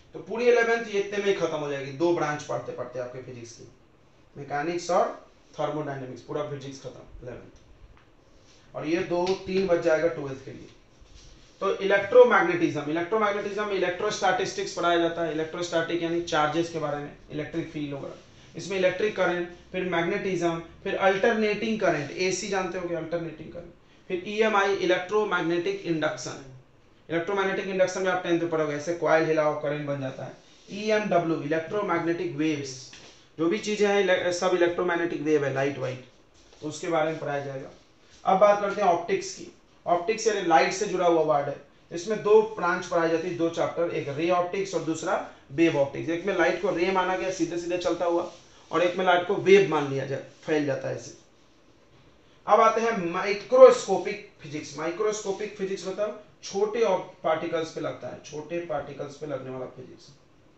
तो पूरी 11th ये इतने में ही खत्म हो जाएगी, 2 ब्रांच पढ़ते पढ़ते आपके फिजिक्स की, मैकेनिक्स और थर्मोडायनेमिक्स, पूरा फिजिक्स खत्म 11th। और ये 2-3 बज जाएगा 12th के लिए। तो इलेक्ट्रोमैग्नेटिज्म, इलेक्ट्रोस्टैटिस्टिक्स पढ़ाया जाता है। इलेक्ट्रोस्टैटिक यानी चार्जेस के बारे में, इलेक्ट्रिक फील्ड वगैरह। इसमें इलेक्ट्रिक करंट, फिर मैग्नेटिज्म, फिर अल्टरनेटिंग करंट, एसी जानते होंगे अल्टरनेटिंग करंट, फिर EMI electromagnetic induction. Electromagnetic induction में आप 10th में पढ़ोगे, ऐसे कॉइल हिलाओ करंट बन जाता है। ईएमडब्ल्यू इलेक्ट्रोमैग्नेटिक वेव्स, जो भी चीजें हैं सब इलेक्ट्रोमैग्नेटिक वेव है, लाइट वाइट, तो उसके बारे में पढ़ाया जाएगा। अब बात करते हैं ऑप्टिक्स की। ऑप्टिक्स यानी लाइट से जुड़ा हुआ वर्ड है। इसमें 2 ब्रांच पढ़ाई जाती है, 2 चैप्टर, एक रे ऑप्टिक्स और दूसरा वेव ऑप्टिक्स। एक में लाइट को रे माना गया, सीधे सीधे चलता हुआ, और एक में लाइट को वेव मान लिया जाए, फैल जाता है ऐसे। अब आते हैं माइक्रोस्कोपिक फिजिक्स। माइक्रोस्कोपिक फिजिक्स मतलब छोटे पार्टिकल्स पे लगता है, छोटे पार्टिकल्स पे लगने वाला फिजिक्स।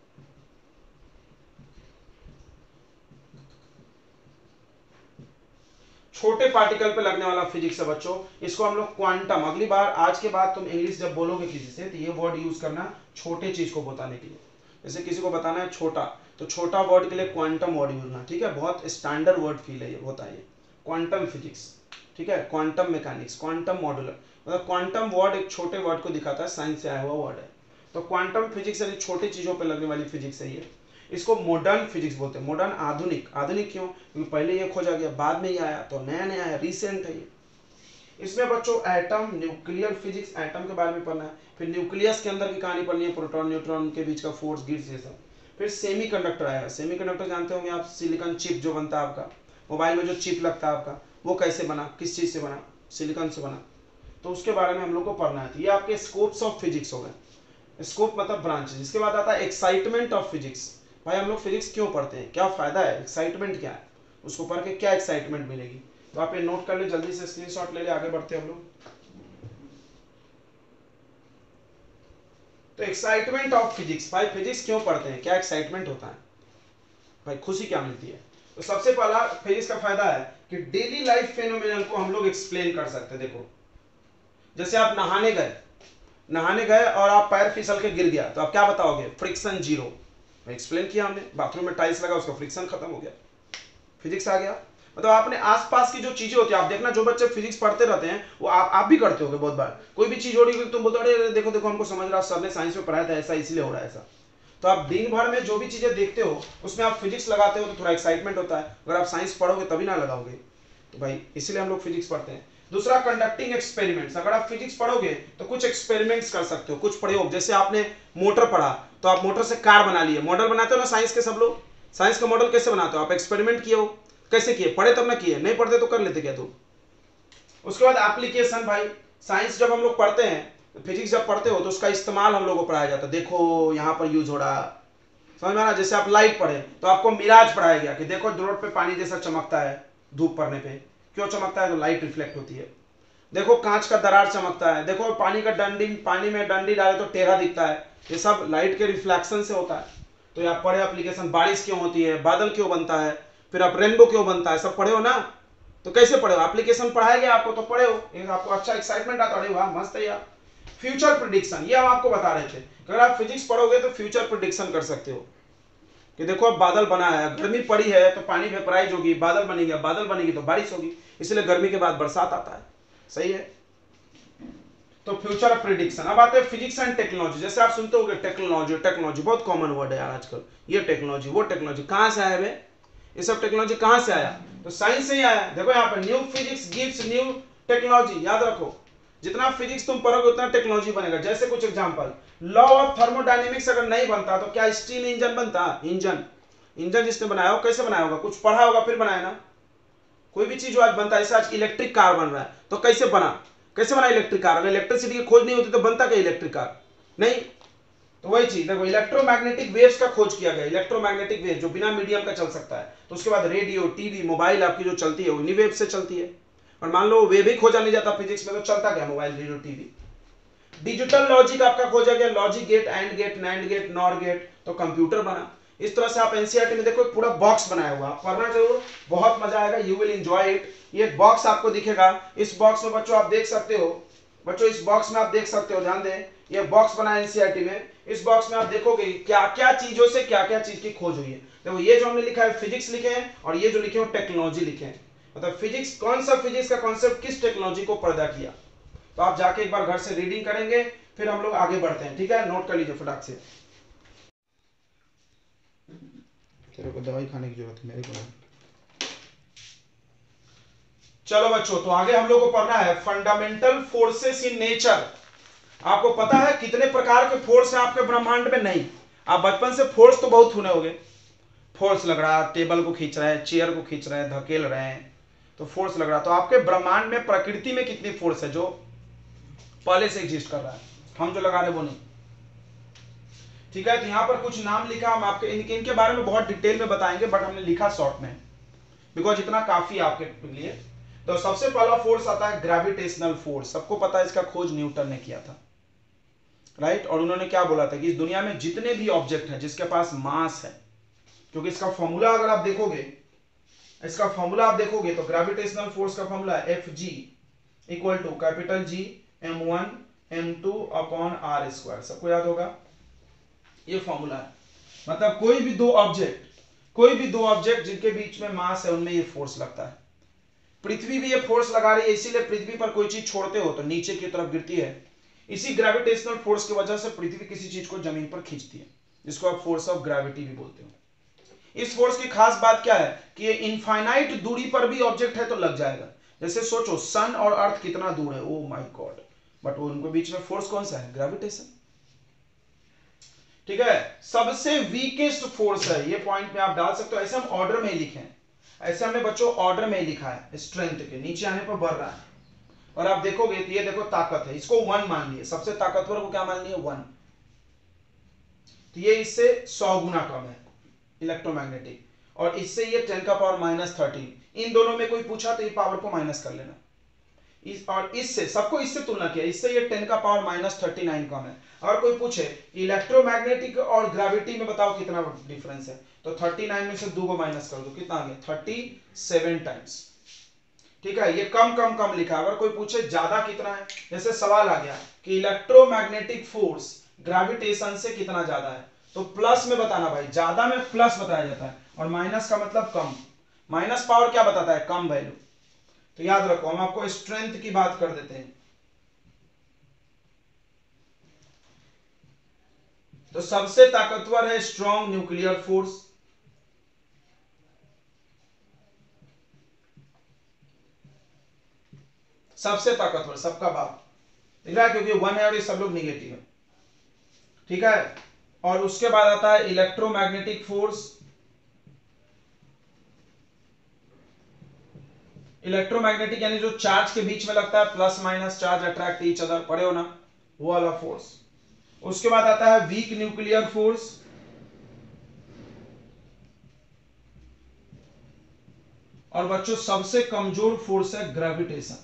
छोटे पार्टिकल पे लगने वाला फिजिक्स है बच्चों, इसको हम लोग क्वांटम, अगली बार आज के बाद तुम इंग्लिश जब बोलोगे किसी से तो ये वर्ड यूज करना छोटे चीज को बताने के लिए। जैसे किसी को बताना है छोटा, तो छोटा वर्ड के लिए क्वांटम वर्ड यूज करना, ठीक है, बहुत स्टैंडर्ड वर्ड फील है होता है ये क्वांटम फिजिक्स, ठीक है। क्वांटम मैकेनिक्स, क्वांटम मॉड्यूलर, मतलब क्वांटम वर्ड एक छोटे वर्ड को दिखाता है, साइंस से आया हुआ वर्ड है। तो क्वांटम फिजिक्स यानी छोटी चीजों पर लगने वाली फिजिक्स है ये। इसको मॉडर्न फिजिक्स बोलते हैं। मॉडर्न आधुनिक, आधुनिक क्यों? क्योंकि पहले ये खोजा गया, बाद में ये आया, तो नया नया है, रिसेंट है ये। इसमें बच्चों एटम, न्यूक्लियर फिजिक्स, एटम के बारे में पढ़ना है, फिर न्यूक्लियस के अंदर की कहानी पढ़नी है, प्रोटॉन न्यूट्रॉन के बीच का फोर्स, गिट्स, ये सब। फिर सेमीकंडक्टर आएगा। सेमीकंडक्टर जानते होंगे आप, सिलिकॉन चिप जो बनता है आपका, मोबाइल में जो चिप लगता है आपका, वो कैसे बना, किस चीज से बना, सिलिकॉन से बना, तो उसके बारे में हम लोग को पढ़ना है। तो ये आपके स्कोप्स ऑफ फिजिक्स हो गए। स्कोप मतलब ब्रांचेस। इसके बाद आता है एक्साइटमेंट ऑफ फिजिक्स। भाई हम लोग फिजिक्स क्यों पढ़ते हैं, क्या फायदा है, एक्साइटमेंट क्या है, उसको पढ़ के क्या एक्साइटमेंट मिलेगी, तो आप ये नोट कर ले, जल्दी से स्क्रीनशॉट ले ले, आगे बढ़ते हैं हम लोग। तो एक्साइटमेंट ऑफ फिजिक्स, भाई फिजिक्स क्यों पढ़ते हैं, क्या एक्साइटमेंट होता है, भाई खुशी क्या मिलती है। तो सबसे पहला फिजिक्स का फायदा है कि डेली लाइफ फेनोमेनल को हम लोग एक्सप्लेन कर सकते हैं। देखो जैसे आप नहाने गए और आप पैर फिसल के गिर गया, तो आप क्या बताओगे, फ्रिक्शन जीरो, एक्सप्लेन किया हमने। बाथरूम में टाइल्स लगा, उसका फ्रिक्शन खत्म हो गया, फिजिक्स आ गया। मतलब आपने आसपास की जो चीजें होती है, आप देखना जो बच्चे फिजिक्स पढ़ते रहते हैं वो आप भी करते होगे बहुत बार। कोई भी चीज हो रही है तुम बोलते हो, अरे देखो देखो हमको समझ रहा, सर ने साइंस में पढ़ाया था ऐसा, इसलिए हो रहा है ऐसा। तो आप दिन भर में जो भी चीजें देखते हो उसमें आप फिजिक्स लगाते हो तो थोड़ा एक्साइटमेंट होता है। अगर आप साइंस पढ़ोगे तभी ना लगाओगे, तो भाई इसलिए हम लोग फिजिक्स पढ़ते हैं। दूसरा कंडक्टिंग एक्सपेरिमेंट्स। अगर आप फिजिक्स पढ़ोगे तो कुछ एक्सपेरिमेंट्स कर सकते हो, कुछ प्रयोग। जैसे आपने मोटर पढ़ा तो आप मोटर से कार बना लिए, मॉडल बनाते हो ना साइंस के सब लोग। साइंस का मॉडल कैसे बनाते हो, आप एक्सपेरिमेंट किए हो, कैसे किए, पढ़े तब ना किए, नहीं पढ़ते तो कर लेते क्या तुम। उसके बाद एप्लीकेशन। भाई साइंस जब हम लोग पढ़ते हैं, फिजिक्स जब पढ़ते हो तो उसका इस्तेमाल हम लोग को पढ़ाया जाता है। देखो यहाँ पर यूज हो रहा, समझ में आ रहा। जैसे आप लाइट पढ़े तो आपको मिराज पढ़ाया गया कि देखो रोड पे पानी जैसा चमकता है धूप पड़ने पे, क्यों चमकता है, तो लाइट रिफ्लेक्ट होती है। देखो कांच का दरार चमकता है, देखो पानी का डंडी, पानी में डंडी डाले तो टेढ़ा दिखता है, ये सब लाइट के रिफ्लेक्शन से होता है। तो आप पढ़े एप्लीकेशन। बारिश क्यों होती है, बादल क्यों बनता है, फिर आप रेनबो क्यों बनता है, सब पढ़े हो ना। तो कैसे पढ़े हो, एप्लीकेशन पढ़ाया गया आपको तो पढ़े हो, आपको अच्छा एक्साइटमेंट आता है, वाह मस्त है यार। फ्यूचर प्रिडिक्शन, ये हम आपको बता रहे थे, अगर आप फिजिक्स पढ़ोगे तो फ्यूचर प्रिडिक्शन कर सकते हो कि देखो अब बादल बना है, गर्मी पड़ी है तो पानी वेपराइज होगी, बादल बनेगा, बादल बनेगी तो बारिश होगी, इसलिए गर्मी के बाद बरसात आता है, सही है। तो फ्यूचर प्रिडिक्शन। अब आते हैं फिजिक्स एंड टेक्नोलॉजी। जैसे आप सुनते होंगे टेक्नोलॉजी, टेक्नोलॉजी बहुत कॉमन वर्ड है यार आजकल, ये टेक्नोलॉजी वो टेक्नोलॉजी, कहां से आया है ये सब टेक्नोलॉजी, कहां से आया, तो साइंस से ही आया। देखो यहाँ पर new physics gives new technology, याद रखो जितना फिजिक्स तुम पढ़ोगे उतना टेक्नोलॉजी बनेगा। जैसे कुछ एग्जांपल, लॉ ऑफ थर्मोडायनेमिक्स अगर नहीं बनता तो क्या स्टीम इंजन बनता, इंजन जिसने बनाया हो कैसे बनाया होगा, कुछ पढ़ा होगा फिर बनाया ना। कोई भी चीज आज बनता है, जैसे आज इलेक्ट्रिक कार बन रहा है तो कैसे बना इलेक्ट्रिक कार, अगर इलेक्ट्रिसिटी की खोज नहीं होती तो बनता क्या इलेक्ट्रिक कार, नहीं। तो वही चीज देखो, इलेक्ट्रोमैग्नेटिक वेव्स का खोज किया गया, इलेक्ट्रोमैग्नेटिक वेव जो बिना मीडियम का चल सकता है। तो उसके बाद रेडियो, टीवी, मोबाइल आपकी जो चलती है वो इन्हीं वेव से चलती है। और मान लो वेव ही खोजा नहीं जाता फिजिक्स में तो चलता क्या, mobile, radio, TV. Digital logic आपका खोजा गया, logic gate, AND gate, NAND gate, NOR gate, तो कंप्यूटर बना। इस तरह से आप एनसीईआरटी में देखो पूरा बॉक्स बनाया हुआ, पढ़ना जरूर, बहुत मजा आएगा, यू विल एंजॉय इट। ये बॉक्स आपको दिखेगा, इस बॉक्स में बच्चों आप देख सकते हो, बच्चों इस बॉक्स में आप देख सकते हो, ध्यान दें, ये बॉक्स बना है एनसीईआरटी में, इस बॉक्स में आप देखोगे क्या क्या चीजों से क्या क्या चीज की खोज हुई है। देखो ये जो हमने लिखा है फिजिक्स लिखे हैं, और ये जो लिखे हो टेक्नोलॉजी लिखे हैं। मतलब फिजिक्स, कौन सा फिजिक्स का कॉन्सेप्ट किस टेक्नोलॉजी को पैदा किया। तो आप जाके एक बार घर से रीडिंग करेंगे, फिर हम लोग आगे बढ़ते हैं। ठीक है, नोट कर लीजिए फटाक से। तेरे को दवाई खाने की जरूरत है, मेरे को नहीं। चलो बच्चों, तो आगे हम लोग को पढ़ना है फंडामेंटल फोर्सेस इन नेचर। आपको पता है कितने प्रकार के फोर्स हैं आपके ब्रह्मांड में? नहीं, आप बचपन से फोर्स तो बहुत सुने होंगे। फोर्स लग रहा है, टेबल को खींच रहे हैं, चेयर को खींच रहे हैं, धकेल रहे हैं, तो फोर्स लग रहा है। तो आपके ब्रह्मांड में, प्रकृति में कितनी फोर्स है जो पहले से एग्जिस्ट कर रहा है, हम जो लगा रहे वो नहीं। ठीक है, तो यहां पर कुछ नाम लिखा, हम आपके इनके बारे में बहुत डिटेल में बताएंगे, बट हमने लिखा शॉर्ट में बिकॉज इतना काफी है आपके लिए। तो सबसे पहला फोर्स आता है ग्रेविटेशनल फोर्स। सबको पता है इसका खोज न्यूटन ने किया था, राइट। और उन्होंने क्या बोला था कि इस दुनिया में जितने भी ऑब्जेक्ट हैं जिसके पास मास है, क्योंकि इसका फॉर्मूला अगर आप देखोगे, इसका फॉर्मूला आप देखोगे तो ग्रेविटेशनल फोर्स का फॉर्मूला है Fg equal to capital G m1 m2 upon r square. सबको याद होगा ये फॉर्मूला है। मतलब कोई भी दो ऑब्जेक्ट जिनके बीच में मास है, उनमें ये फोर्स लगता है। पृथ्वी भी ये फोर्स लगा रही है, इसीलिए पृथ्वी पर कोई चीज छोड़ते हो तो नीचे की तरफ गिरती है। इसी ग्रेविटेशनल फोर्स की वजह से पृथ्वी किसी चीज को जमीन पर खींचती है, जिसको आप फोर्स ऑफ ग्रेविटी भी बोलते हो। इस फोर्स की खास बात क्या है कि ये इनफाइनाइट दूरी पर भी ऑब्जेक्ट है तो लग जाएगा। जैसे सोचो सन और अर्थ कितना दूर है, ओ माय गॉड, बट वो उनके बीच में फोर्स कौन सा है? ग्रेविटेशन। ठीक है, सबसे वीकेस्ट फोर्स है, ये पॉइंट में आप डाल सकते हो। ऐसे हम ऑर्डर में ही लिखे हैं, ऐसे हमने बच्चों ऑर्डर में ही लिखा है, स्ट्रेंथ के नीचे आने पर बढ़ रहा है। और आप देखोगे तो ये देखो ताकत है, इसको 1 मान लिए, सबसे ताकतवर को क्या मान लिए? 1। तो ये इससे 100 गुना कम है इलेक्ट्रोमैग्नेटिक, और इससे ये 10 का पावर -13। इन दोनों में कोई पूछा तो ये पावर को माइनस कर लेना। और इससे सबको इससे तुलना किया, इससे ये 10 का पावर -39 कम है। अगर कोई पूछे इलेक्ट्रोमैग्नेटिक और ग्रेविटी में बताओ कितना डिफरेंस है, तो 39 में से 2 को माइनस कर दो, कितना आ गया? 37 टाइम्स। ठीक है, ये कम कम कम लिखा। अगर कोई पूछे ज्यादा कितना है, जैसे सवाल आ गया कि इलेक्ट्रोमैग्नेटिक फोर्स ग्रेविटेशन से कितना ज्यादा है, तो प्लस में बताना भाई, ज्यादा में प्लस बताया जाता है, और माइनस का मतलब कम। माइनस पावर क्या बताता है? कम वैल्यू। तो याद रखो, हम आपको स्ट्रेंथ की बात कर देते हैं। तो सबसे ताकतवर है स्ट्रॉन्ग न्यूक्लियर फोर्स। सबसे ताकतवर, सबका बाप, ठीक है, क्योंकि 1 है और ये सब लोग निगेटिव है। ठीक है, और उसके बाद आता है इलेक्ट्रोमैग्नेटिक फोर्स। इलेक्ट्रोमैग्नेटिक यानी जो चार्ज के बीच में लगता है, plus minus charge attract each other, पढ़े हो ना, वो वाला फोर्स। उसके बाद आता है वीक न्यूक्लियर फोर्स। और बच्चों सबसे कमजोर फोर्स है ग्रेविटेशन।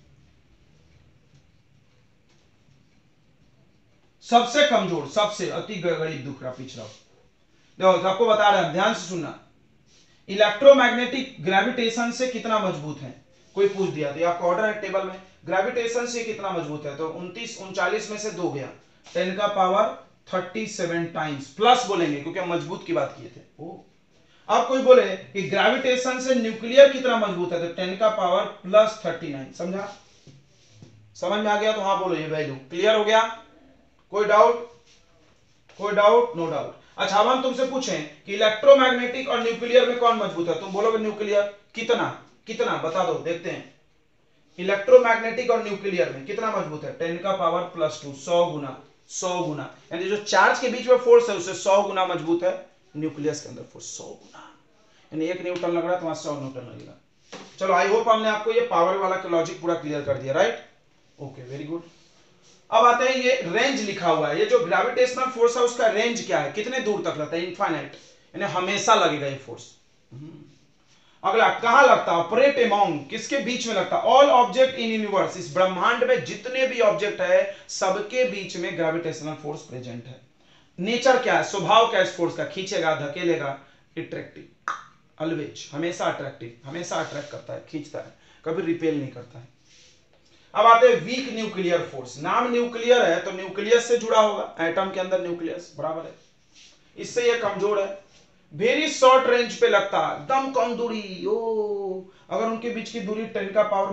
सबसे कमजोर, सबसे अति गरीब दुखड़ा पिछड़ा। देखो आपको बता रहे हैं, ध्यान से सुनना। इलेक्ट्रोमैग्नेटिक ग्रेविटेशन से कितना मजबूत है, कोई पूछ दिया तो आपका ऑर्डर है टेबल में, ग्रेविटेशन से कितना मजबूत है, तो 39 में से 2 गया, 10 का पावर 37 टाइम्स। प्लस बोलेंगे क्योंकि हम मजबूत की बात किए थे। ओ, अब कोई बोले कि ग्रेविटेशन से न्यूक्लियर कितना मजबूत है, तो 10 का पावर +39। समझा? समझ में आ गया? तो हाँ बोलो, ये वैल्यू क्लियर हो गया? कोई डाउट? कोई डाउट? No doubt. अच्छा, अब हम तुमसे पूछें कि इलेक्ट्रोमैग्नेटिक और न्यूक्लियर में कौन मजबूत है, तुम बोलोगे न्यूक्लियर। कितना कितना बता दो, देखते हैं। इलेक्ट्रोमैग्नेटिक और न्यूक्लियर में कितना मजबूत है? 10 का पावर +2, 100 गुना। 100 गुना, यानी जो चार्ज के बीच में फोर्स है उससे 100 गुना मजबूत है न्यूक्लियस के अंदर फोर्स, 100 गुना। यानी 1 न्यूटन लग रहा है तो वहां 100 न्यूटन लगेगा। चलो, आई होप हमने आपको ये पावर वाला लॉजिक पूरा क्लियर कर दिया, राइट? Okay, very good. अब आते हैं, ये रेंज लिखा हुआ है, ये जो ग्रेविटेशनल फोर्स है उसका रेंज क्या है, कितने दूर तक लगता है? इनफाइनाइट, यानी हमेशा लगेगा ये फोर्स। अगला, कहां लगता है? ऑपरेट अमॉन्ग, किसके बीच में लगता है? ऑल ऑब्जेक्ट इन यूनिवर्स, इस ब्रह्मांड में जितने भी ऑब्जेक्ट है सबके बीच में ग्रेविटेशनल फोर्स प्रेजेंट है। नेचर क्या है, स्वभाव क्या है इस फोर्स का? खींचेगा, धकेलेगा, अट्रैक्टिव, ऑलवेज, हमेशा अट्रैक्टिव, हमेशा अट्रैक्ट करता है, खींचता है, कभी रिपेल नहीं करता है। अब आते हैं वीक न्यूक्लियर फोर्स। नाम न्यूक्लियर है तो न्यूक्लियस से जुड़ा होगा, एटम के अंदर न्यूक्लियस बराबर है, इससे ये कमजोर है। वेरी शॉर्ट रेंज पे लगता है, एकदम कम दूरी। ओ अगर उनके बीच की दूरी 10 का पावर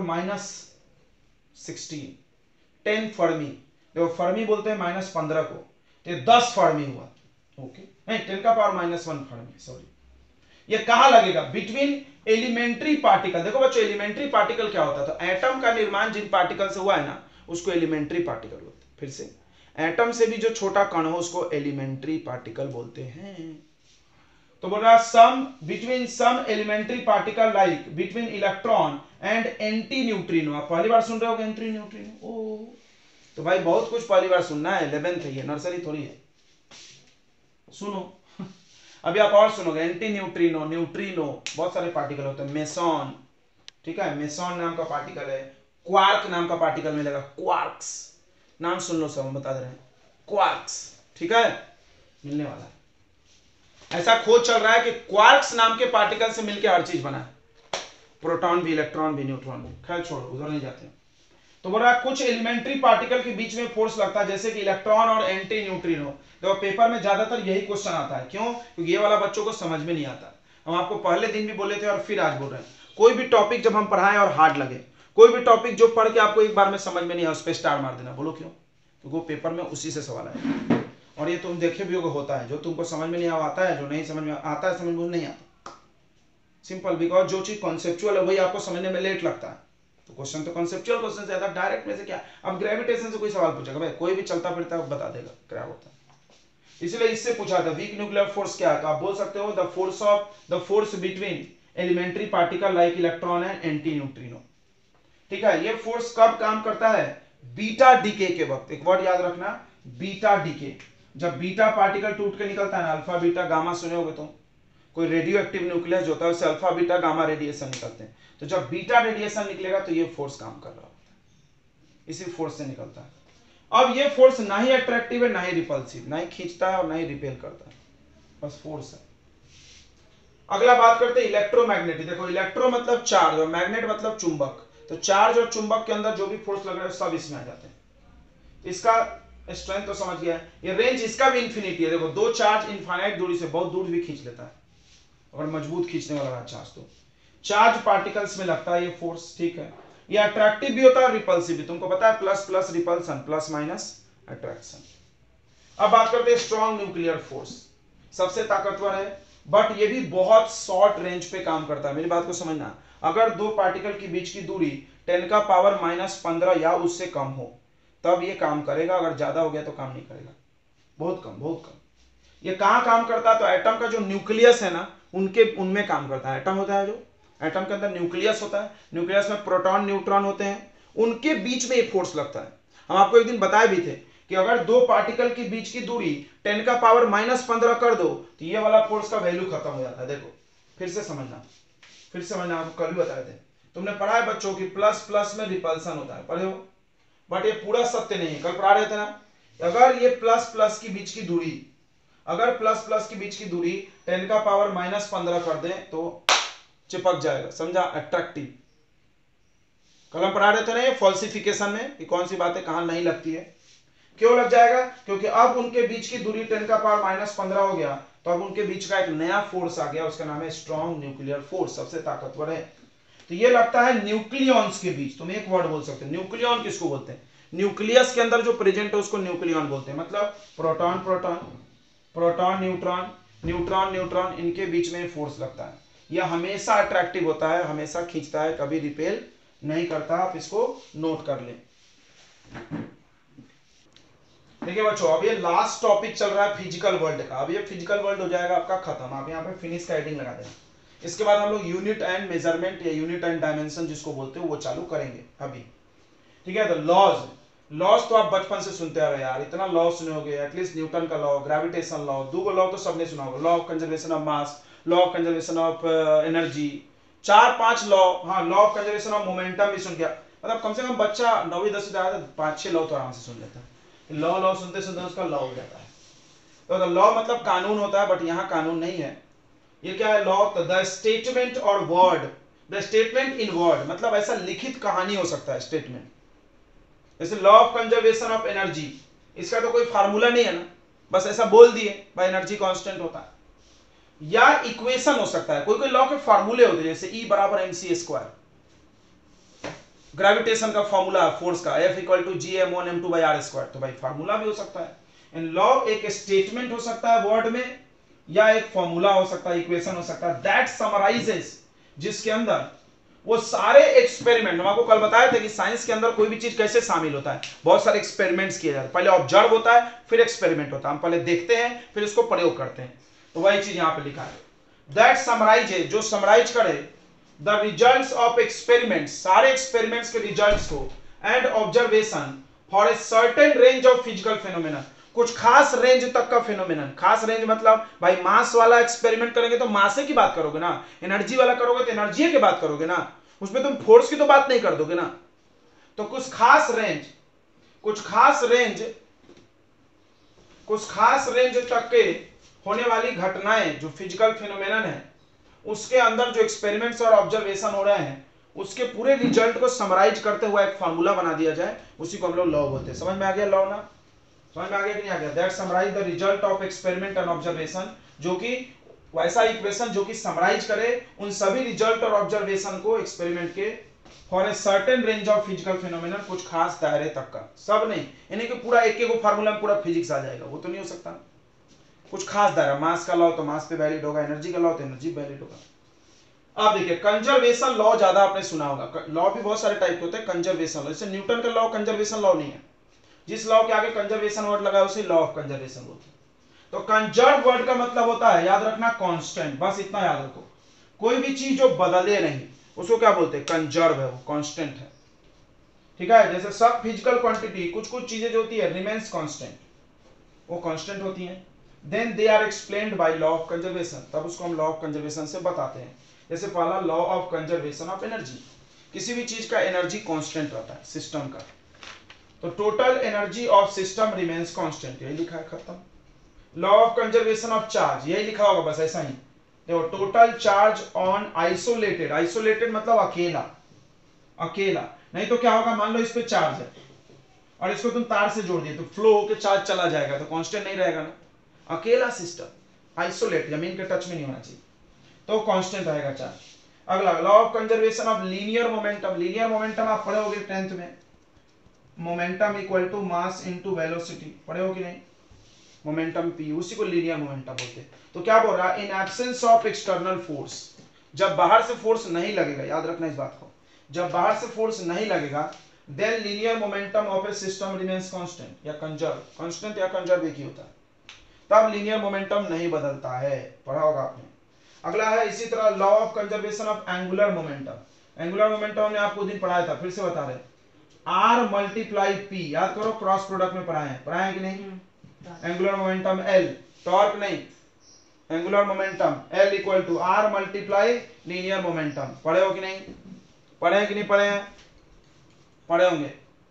-16, 10 फर्मी, देखो फर्मी बोलते हैं -15 को, तो ये 10 फर्मी हुआ। ओके नहीं, 10 का पावर -1 फर्मी, सॉरी। ये कहां लगेगा? Between elementary particle. देखो बच्चों एलिमेंट्री पार्टिकल क्या होता है? तो एटम का निर्माण जिन पार्टिकल से हुआ है ना, उसको एलिमेंट्री पार्टिकल बोलते हैं। फिर से, एटम से भी जो छोटा कण हो उसको एलिमेंट्री पार्टिकल बोलते हैं। तो बोल रहा some between some elementary particle like between electron and antineutrino. आप पहली बार सुन रहे हो एंटी न्यूट्रिनो? ओ तो भाई बहुत कुछ पहली बार सुनना है, 11th है ये, नर्सरी थोड़ी है। सुनो अभी आप और सुनोगे, एंटी न्यूट्रिनो, न्यूट्रिनो, बहुत सारे पार्टिकल होते हैं। मेसॉन, ठीक है, मेसॉन नाम का पार्टिकल है। क्वार्क नाम का पार्टिकल मिलेगा, क्वार्क्स, नाम सुन लो, सब हम बता दे रहे हैं, क्वार्क्स, ठीक है, मिलने वाला है। ऐसा खोज चल रहा है कि क्वार्क्स नाम के पार्टिकल से मिलकर हर चीज बना है, प्रोटॉन भी, इलेक्ट्रॉन भी, न्यूट्रॉन भी। खैर छोड़ो, उधर नहीं जाते हैं। तो बोल रहा है कुछ एलिमेंट्री पार्टिकल के बीच में फोर्स लगता है, जैसे कि इलेक्ट्रॉन और एंटी न्यूट्रिनो। तो पेपर में ज्यादातर यही क्वेश्चन आता है। क्यों? क्योंकि ये वाला बच्चों को समझ में नहीं आता। हम आपको पहले दिन भी बोले थे और फिर आज बोल रहे हैं, कोई भी टॉपिक जब हम पढ़ाएं और हार्ड लगे, कोई भी टॉपिक जो पढ़ के आपको एक बार में समझ में नहीं आया, उस पर स्टार मार देना। बोलो क्यों? क्योंकि वो पेपर में उसी से सवाल आए। और ये तुम देखे भी होता है, जो तुमको समझ में नहीं आता है, जो नहीं समझ में आता है, समझ में नहीं आता। सिंपल, बिकॉज जो चीज कॉन्सेप्चुअल है वही आपको समझने में लेट लगता है। तो क्वेश्चन तो कॉन्सेप्चुअल क्वेश्चन ज्यादा, डायरेक्ट में से क्या? अब ग्रेविटेशन से कोई सवाल पूछेगा भाई, कोई भी चलता फिरता बता देगा क्या होता है। इसलिए इससे पूछा था वीक न्यूक्लियर फोर्स क्या है, तो आप बोल सकते हो the force between elementary particle like electron and antineutrino. ठीक है, ये फोर्स कब काम करता है? बीटा डीके के वक्त। एक वर्ड याद रखना, बीटा डीके। जब बीटा पार्टिकल टूट के निकलता है ना, अल्फा बीटा गामा सुने होगे तुम, कोई रेडियो एक्टिव न्यूक्लियस जो होता है उससे अल्फा बीटा गामा रेडिएशन निकलते हैं। तो जब बीटा रेडिएशन निकलेगा तो ये फोर्स काम कर रहा होता है, इसी फोर्स से निकलता है। अब ये फोर्स ना ही अट्रैक्टिव है, ना ही रिपल्सिव, ना ही खींचता है और ना ही रिपेल करता है, बस फोर्स है। अगला बात करते हैं इलेक्ट्रोमैग्नेटिक। देखो इलेक्ट्रो मतलब चार्ज और मैग्नेट मतलब चुंबक। तो चार्ज और चुंबक के अंदर जो भी फोर्स लग रहा है सब इसमें आ जाते हैं। इसका स्ट्रेंथ तो समझ गया है। ये रेंज इसका भी इंफिनिटी है। देखो दो चार्ज इनफाइनाइट दूरी से बहुत दूर भी खींच लेता है, अगर मजबूत खींचने वाला रहा चार्ज तो। चार्ज पार्टिकल्स में लगता है ये फोर्स, ठीक है। ये अट्रैक्टिव भी होता है और रिपल्सिव भी। तुमको पता है plus plus repulsion, plus minus attraction. अब बात करते हैं स्ट्रॉन्ग न्यूक्लियर फोर्स, सबसे ताकतवर है, बट ये भी बहुत शॉर्ट रेंज पे काम करता है। मेरी बात को समझना, अगर दो पार्टिकल के बीच की दूरी 10 का पावर -15 या उससे कम हो तब ये काम करेगा, अगर ज्यादा हो गया तो काम नहीं करेगा, बहुत कम, बहुत कम। ये कहां काम करता है? तो एटम का जो न्यूक्लियस है ना, उनमें काम करता है। एटम होता है जो, एटम के अंदर न्यूक्लियस होता है, न्यूक्लियस में प्रोटॉन न्यूट्रॉन होते हैं, उनके बीच में एक फोर्स लगता है। हम आपको एक दिन बताए भी थे कि अगर दो पार्टिकल के बीच की दूरी 10 का पावर -15 कर दो तो ये वाला फोर्स का वैल्यू खत्म हो जाता है। देखो फिर से समझना, आपको कल भी बताए थे, तुमने पढ़ा है बच्चों की प्लस प्लस में रिपल्सन होता है, पढ़े हो, बट ये पूरा सत्य नहीं है। कल पढ़ा रहे थे ना, अगर ये प्लस प्लस की बीच की दूरी, अगर प्लस प्लस की बीच की दूरी 10 का पावर -15 कर दें तो चिपक जाएगा, समझा? अट्रैक्टिव। कल हम पढ़ा रहे थे ना ये फॉल्सिफिकेशन में कि कौन सी बातें कहां नहीं लगती है। क्यों लग जाएगा? क्योंकि अब उनके बीच की दूरी 10 का पावर -15 हो गया, तो अब उनके बीच का एक नया फोर्स आ गया, उसका नाम है स्ट्रॉन्ग न्यूक्लियर फोर्स, सबसे ताकतवर है। तो ये लगता है न्यूक्लियॉन्स के बीच। तुम एक वर्ड बोल सकते हो, न्यूक्लियॉन किसको बोलते हैं? न्यूक्लियस के अंदर जो प्रेजेंट है उसको न्यूक्लियॉन बोलते हैं। मतलब proton proton, proton neutron, neutron neutron, इनके बीच में फोर्स लगता है। यह हमेशा अट्रैक्टिव होता है, हमेशा खींचता है, कभी रिपेल नहीं करता। आप इसको नोट कर लें। देखिए बच्चों, अब ये लास्ट टॉपिक चल रहा है फिजिकल वर्ल्ड का। अब ये फिजिकल वर्ल्ड हो जाएगा आपका खत्म, आप यहाँ पे फिनिश का हेडिंग लगा देना। इसके बाद हम लोग यूनिट एंड मेजरमेंट या यूनिट एंड डायमेंशन जिसको बोलते हैं वो चालू करेंगे अभी, ठीक है। तो लॉज तो आप बचपन से सुनते आ रहे यार, इतना लॉ सुने होगे, एटलीस्ट न्यूटन का लॉ, ग्रेविटेशन लॉ, दो लॉ तो सबने सुना होगा, law of conservation of mass, law of conservation of energy, 4-5 law. हाँ, law of conservation of momentum भी सुन गया। मतलब कम से कम बच्चा 9वीं 10वीं आया तो 5-6 लॉ तो आराम से सुन लेता है। लॉ सुनते सुनते उसका लॉ हो जाता है। तो लॉ मतलब कानून होता है, बट यहाँ कानून नहीं है। ये क्या है? लॉ, द स्टेटमेंट और word, the statement in word, मतलब ऐसा लिखित कहानी हो सकता है स्टेटमेंट, जैसे law of conservation of energy, इसका तो कोई फार्मूला नहीं है ना, बस ऐसा बोल दिए भाई एनर्जी कांस्टेंट होता है। या इक्वेशन हो सकता है, कोई कोई लॉ के फार्मूले होते हैं, जैसे E बराबर mc स्क्वायर, ग्रेविटेशन का फॉर्मूला फोर्स का, F इक्वल टू gm1m2/r², तो भाई फार्मूला भी हो सकता है। इन लॉ एक स्टेटमेंट हो सकता है वर्ड में, या एक फॉर्मूला हो सकता है, इक्वेशन हो सकता है, दैट समराइजेस, जिसके अंदर वो सारे एक्सपेरिमेंट, हम आपको कल बताए थे कि साइंस के अंदर कोई भी चीज कैसे शामिल होता है, बहुत सारे एक्सपेरिमेंट्स किए जाते हैं, पहले ऑब्जर्व होता है फिर एक्सपेरिमेंट होता है, हम पहले देखते हैं फिर इसको प्रयोग करते हैं, तो वही चीज यहां पे लिखा है, दैट समराइजेस, जो समराइज करे द रिजल्ट्स ऑफ एक्सपेरिमेंट्स, सारे एक्सपेरिमेंट्स के रिजल्ट्स को, and observation for a certain range of physical phenomena, कुछ खास रेंज तक का फेनोमेनन, खास रेंज मतलब भाई मास वाला एक्सपेरिमेंट करेंगे तो मासे की बात करोगे ना, एनर्जी वाला करोगे तो एनर्जी की बात करोगे ना, उसमें तुम फोर्स की तो बात नहीं कर दोगे ना, तो कुछ खास रेंज तक के होने वाली घटनाएं जो फिजिकल फेनोमेनन है, उसके अंदर जो एक्सपेरिमेंट्स और ऑब्जर्वेशन हो रहे हैं, उसके पूरे रिजल्ट को समराइज करते हुए एक फार्मूला बना दिया जाए, उसी को हम लोग लॉ बोलते हैं। समझ में आ गया लॉ ना? समझ में आ गया कि नहीं आ गया? That summarise the result of experiment and observation, जो कि वैसा इक्वेशन जो कि समराइज करे उन सभी रिजल्ट और ऑब्जर्वेशन को एक्सपेरिमेंट के, for a certain range of physical phenomenon, कुछ खास दायरे तक का, सब नहीं, यानी कि पूरा एक एक फार्मूला में पूरा फिजिक्स आ जाएगा, वो तो नहीं हो सकता, कुछ खास दायरा, मास का लॉ तो मास पे वैलिड होगा, एनर्जी का लॉ तो एनर्जी वैलिड होगा। अब देखिए कंजर्वेशन लॉ ज्यादा आपने सुना होगा, लॉ भी बहुत सारे टाइप के होते हैं, कंजर्वेशन लॉ, जैसे न्यूटन का लॉ कंजर्वेशन लॉ नहीं है, जिस लॉ के आगे कंजर्वेशन वर्ड लगा है उसे लॉ ऑफ कंजर्वेशन बोलते हैं। तो कंजर्व वर्ड का मतलब होता है, याद रखना, कांस्टेंट, बस इतना याद रखो, कोई भी चीज जो बदले नहीं उसको क्या बोलते हैं? कंजर्व है, वो कांस्टेंट है, ठीक है। जैसे सब फिजिकल क्वांटिटी, कुछ कुछ चीजें जो होती है रिमेन्स कांस्टेंट, वो कांस्टेंट होती हैं, then they are explained by law of conservation, तब उसको हम लॉ ऑफ कंजर्वेशन से बताते हैं। जैसे पहला law of conservation of energy, किसी भी चीज का एनर्जी कांस्टेंट रहता है सिस्टम का, तो total energy of system remains constant, यही लिखा है, खत्म। Law of conservation of charge, यही लिखा होगा, बस ऐसा ही, देखो total charge on isolated, isolated मतलब अकेला, अकेला, नहीं तो क्या होगा, मान लो इस पे चार्ज है और इसको तुम तार से जोड़ दिए तो फ्लो होकर चार्ज चला जाएगा, तो कांस्टेंट नहीं रहेगा ना, अकेला सिस्टम, आइसोलेट, जमीन के टच में नहीं होना चाहिए, तो कांस्टेंट रहेगा चार्ज। अगला law of conservation of linear momentum, linear momentum आप पढ़े होगे 10th में, momentum equal to mass into velocity, पढ़े हो कि नहीं, मोमेंटम p, उसी को लीनियर मोमेंटम बोलते हैं। तो क्या बोल रहा है, in absence of external force, जब बाहर से फोर्स नहीं लगेगा, याद रखना इस बात को, जब बाहर से फोर्स नहीं लगेगा, then linear momentum of a system remains constant या कंजर्व, कांस्टेंट या कंजर्व एक ही होता है, तब लीनियर मोमेंटम नहीं बदलता है, पढ़ा होगा आपने। अगला है इसी तरह law of conservation of angular momentum, angular momentum हमने आपको दिन पढ़ाया था, फिर से बता रहे, R मल्टीप्लाई P, याद करो, क्रॉस प्रोडक्ट में पढ़ाए हैं कि नहीं, एंगुलर मोमेंटम L, टॉर्क नहीं, angular momentum L equal to R multiply linear momentum, पढ़े हो कि नहीं, पढ़े हैं कि नहीं पढ़े हैं, पढ़े होंगे।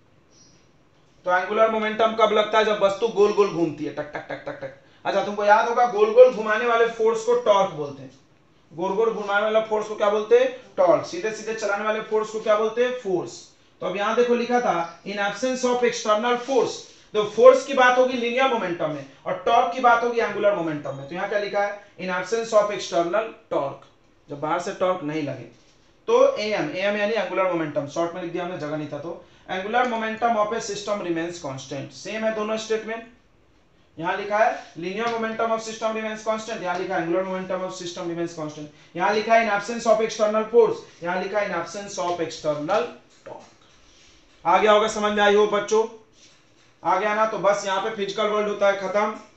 तो एंगुलर मोमेंटम कब लगता है, जब वस्तु गोल गोल घूमती है, टक टक टक टक टक। अच्छा तुमको याद होगा, गोल गोल घुमाने वाले फोर्स को टॉर्क बोलते हैं, गोल गोल घुमाने वाला फोर्स को क्या बोलते हैं, टॉर्क, सीधे सीधे चलाने वाले फोर्स को क्या बोलते हैं, फोर्स। तो अब यहां देखो लिखा था, in absence of external force, तो फोर्स की बात होगी लीनियर मोमेंटम में और टॉर्क की बात होगी एंगुलर मोमेंटम में, तो यहां क्या लिखा है, in absence of external torque, जब बाहर से टॉर्क नहीं लगे, तो am यानी एंगुलर मोमेंटम, शॉर्ट में लिख दिया हमने, जगह नहीं था, तो angular momentum of a system remains constant, same है दोनों स्टेटमेंट, यहां लिखा है linear momentum of system remains constant, यहां लिखा है angular momentum of system remains constant, यहां लिखा है in absence of external force, यहां लिखा है in absence of external torque. आ गया होगा समझ में, आई हो बच्चों, आ गया ना, तो बस यहां पे फिजिकल वर्ल्ड होता है खत्म।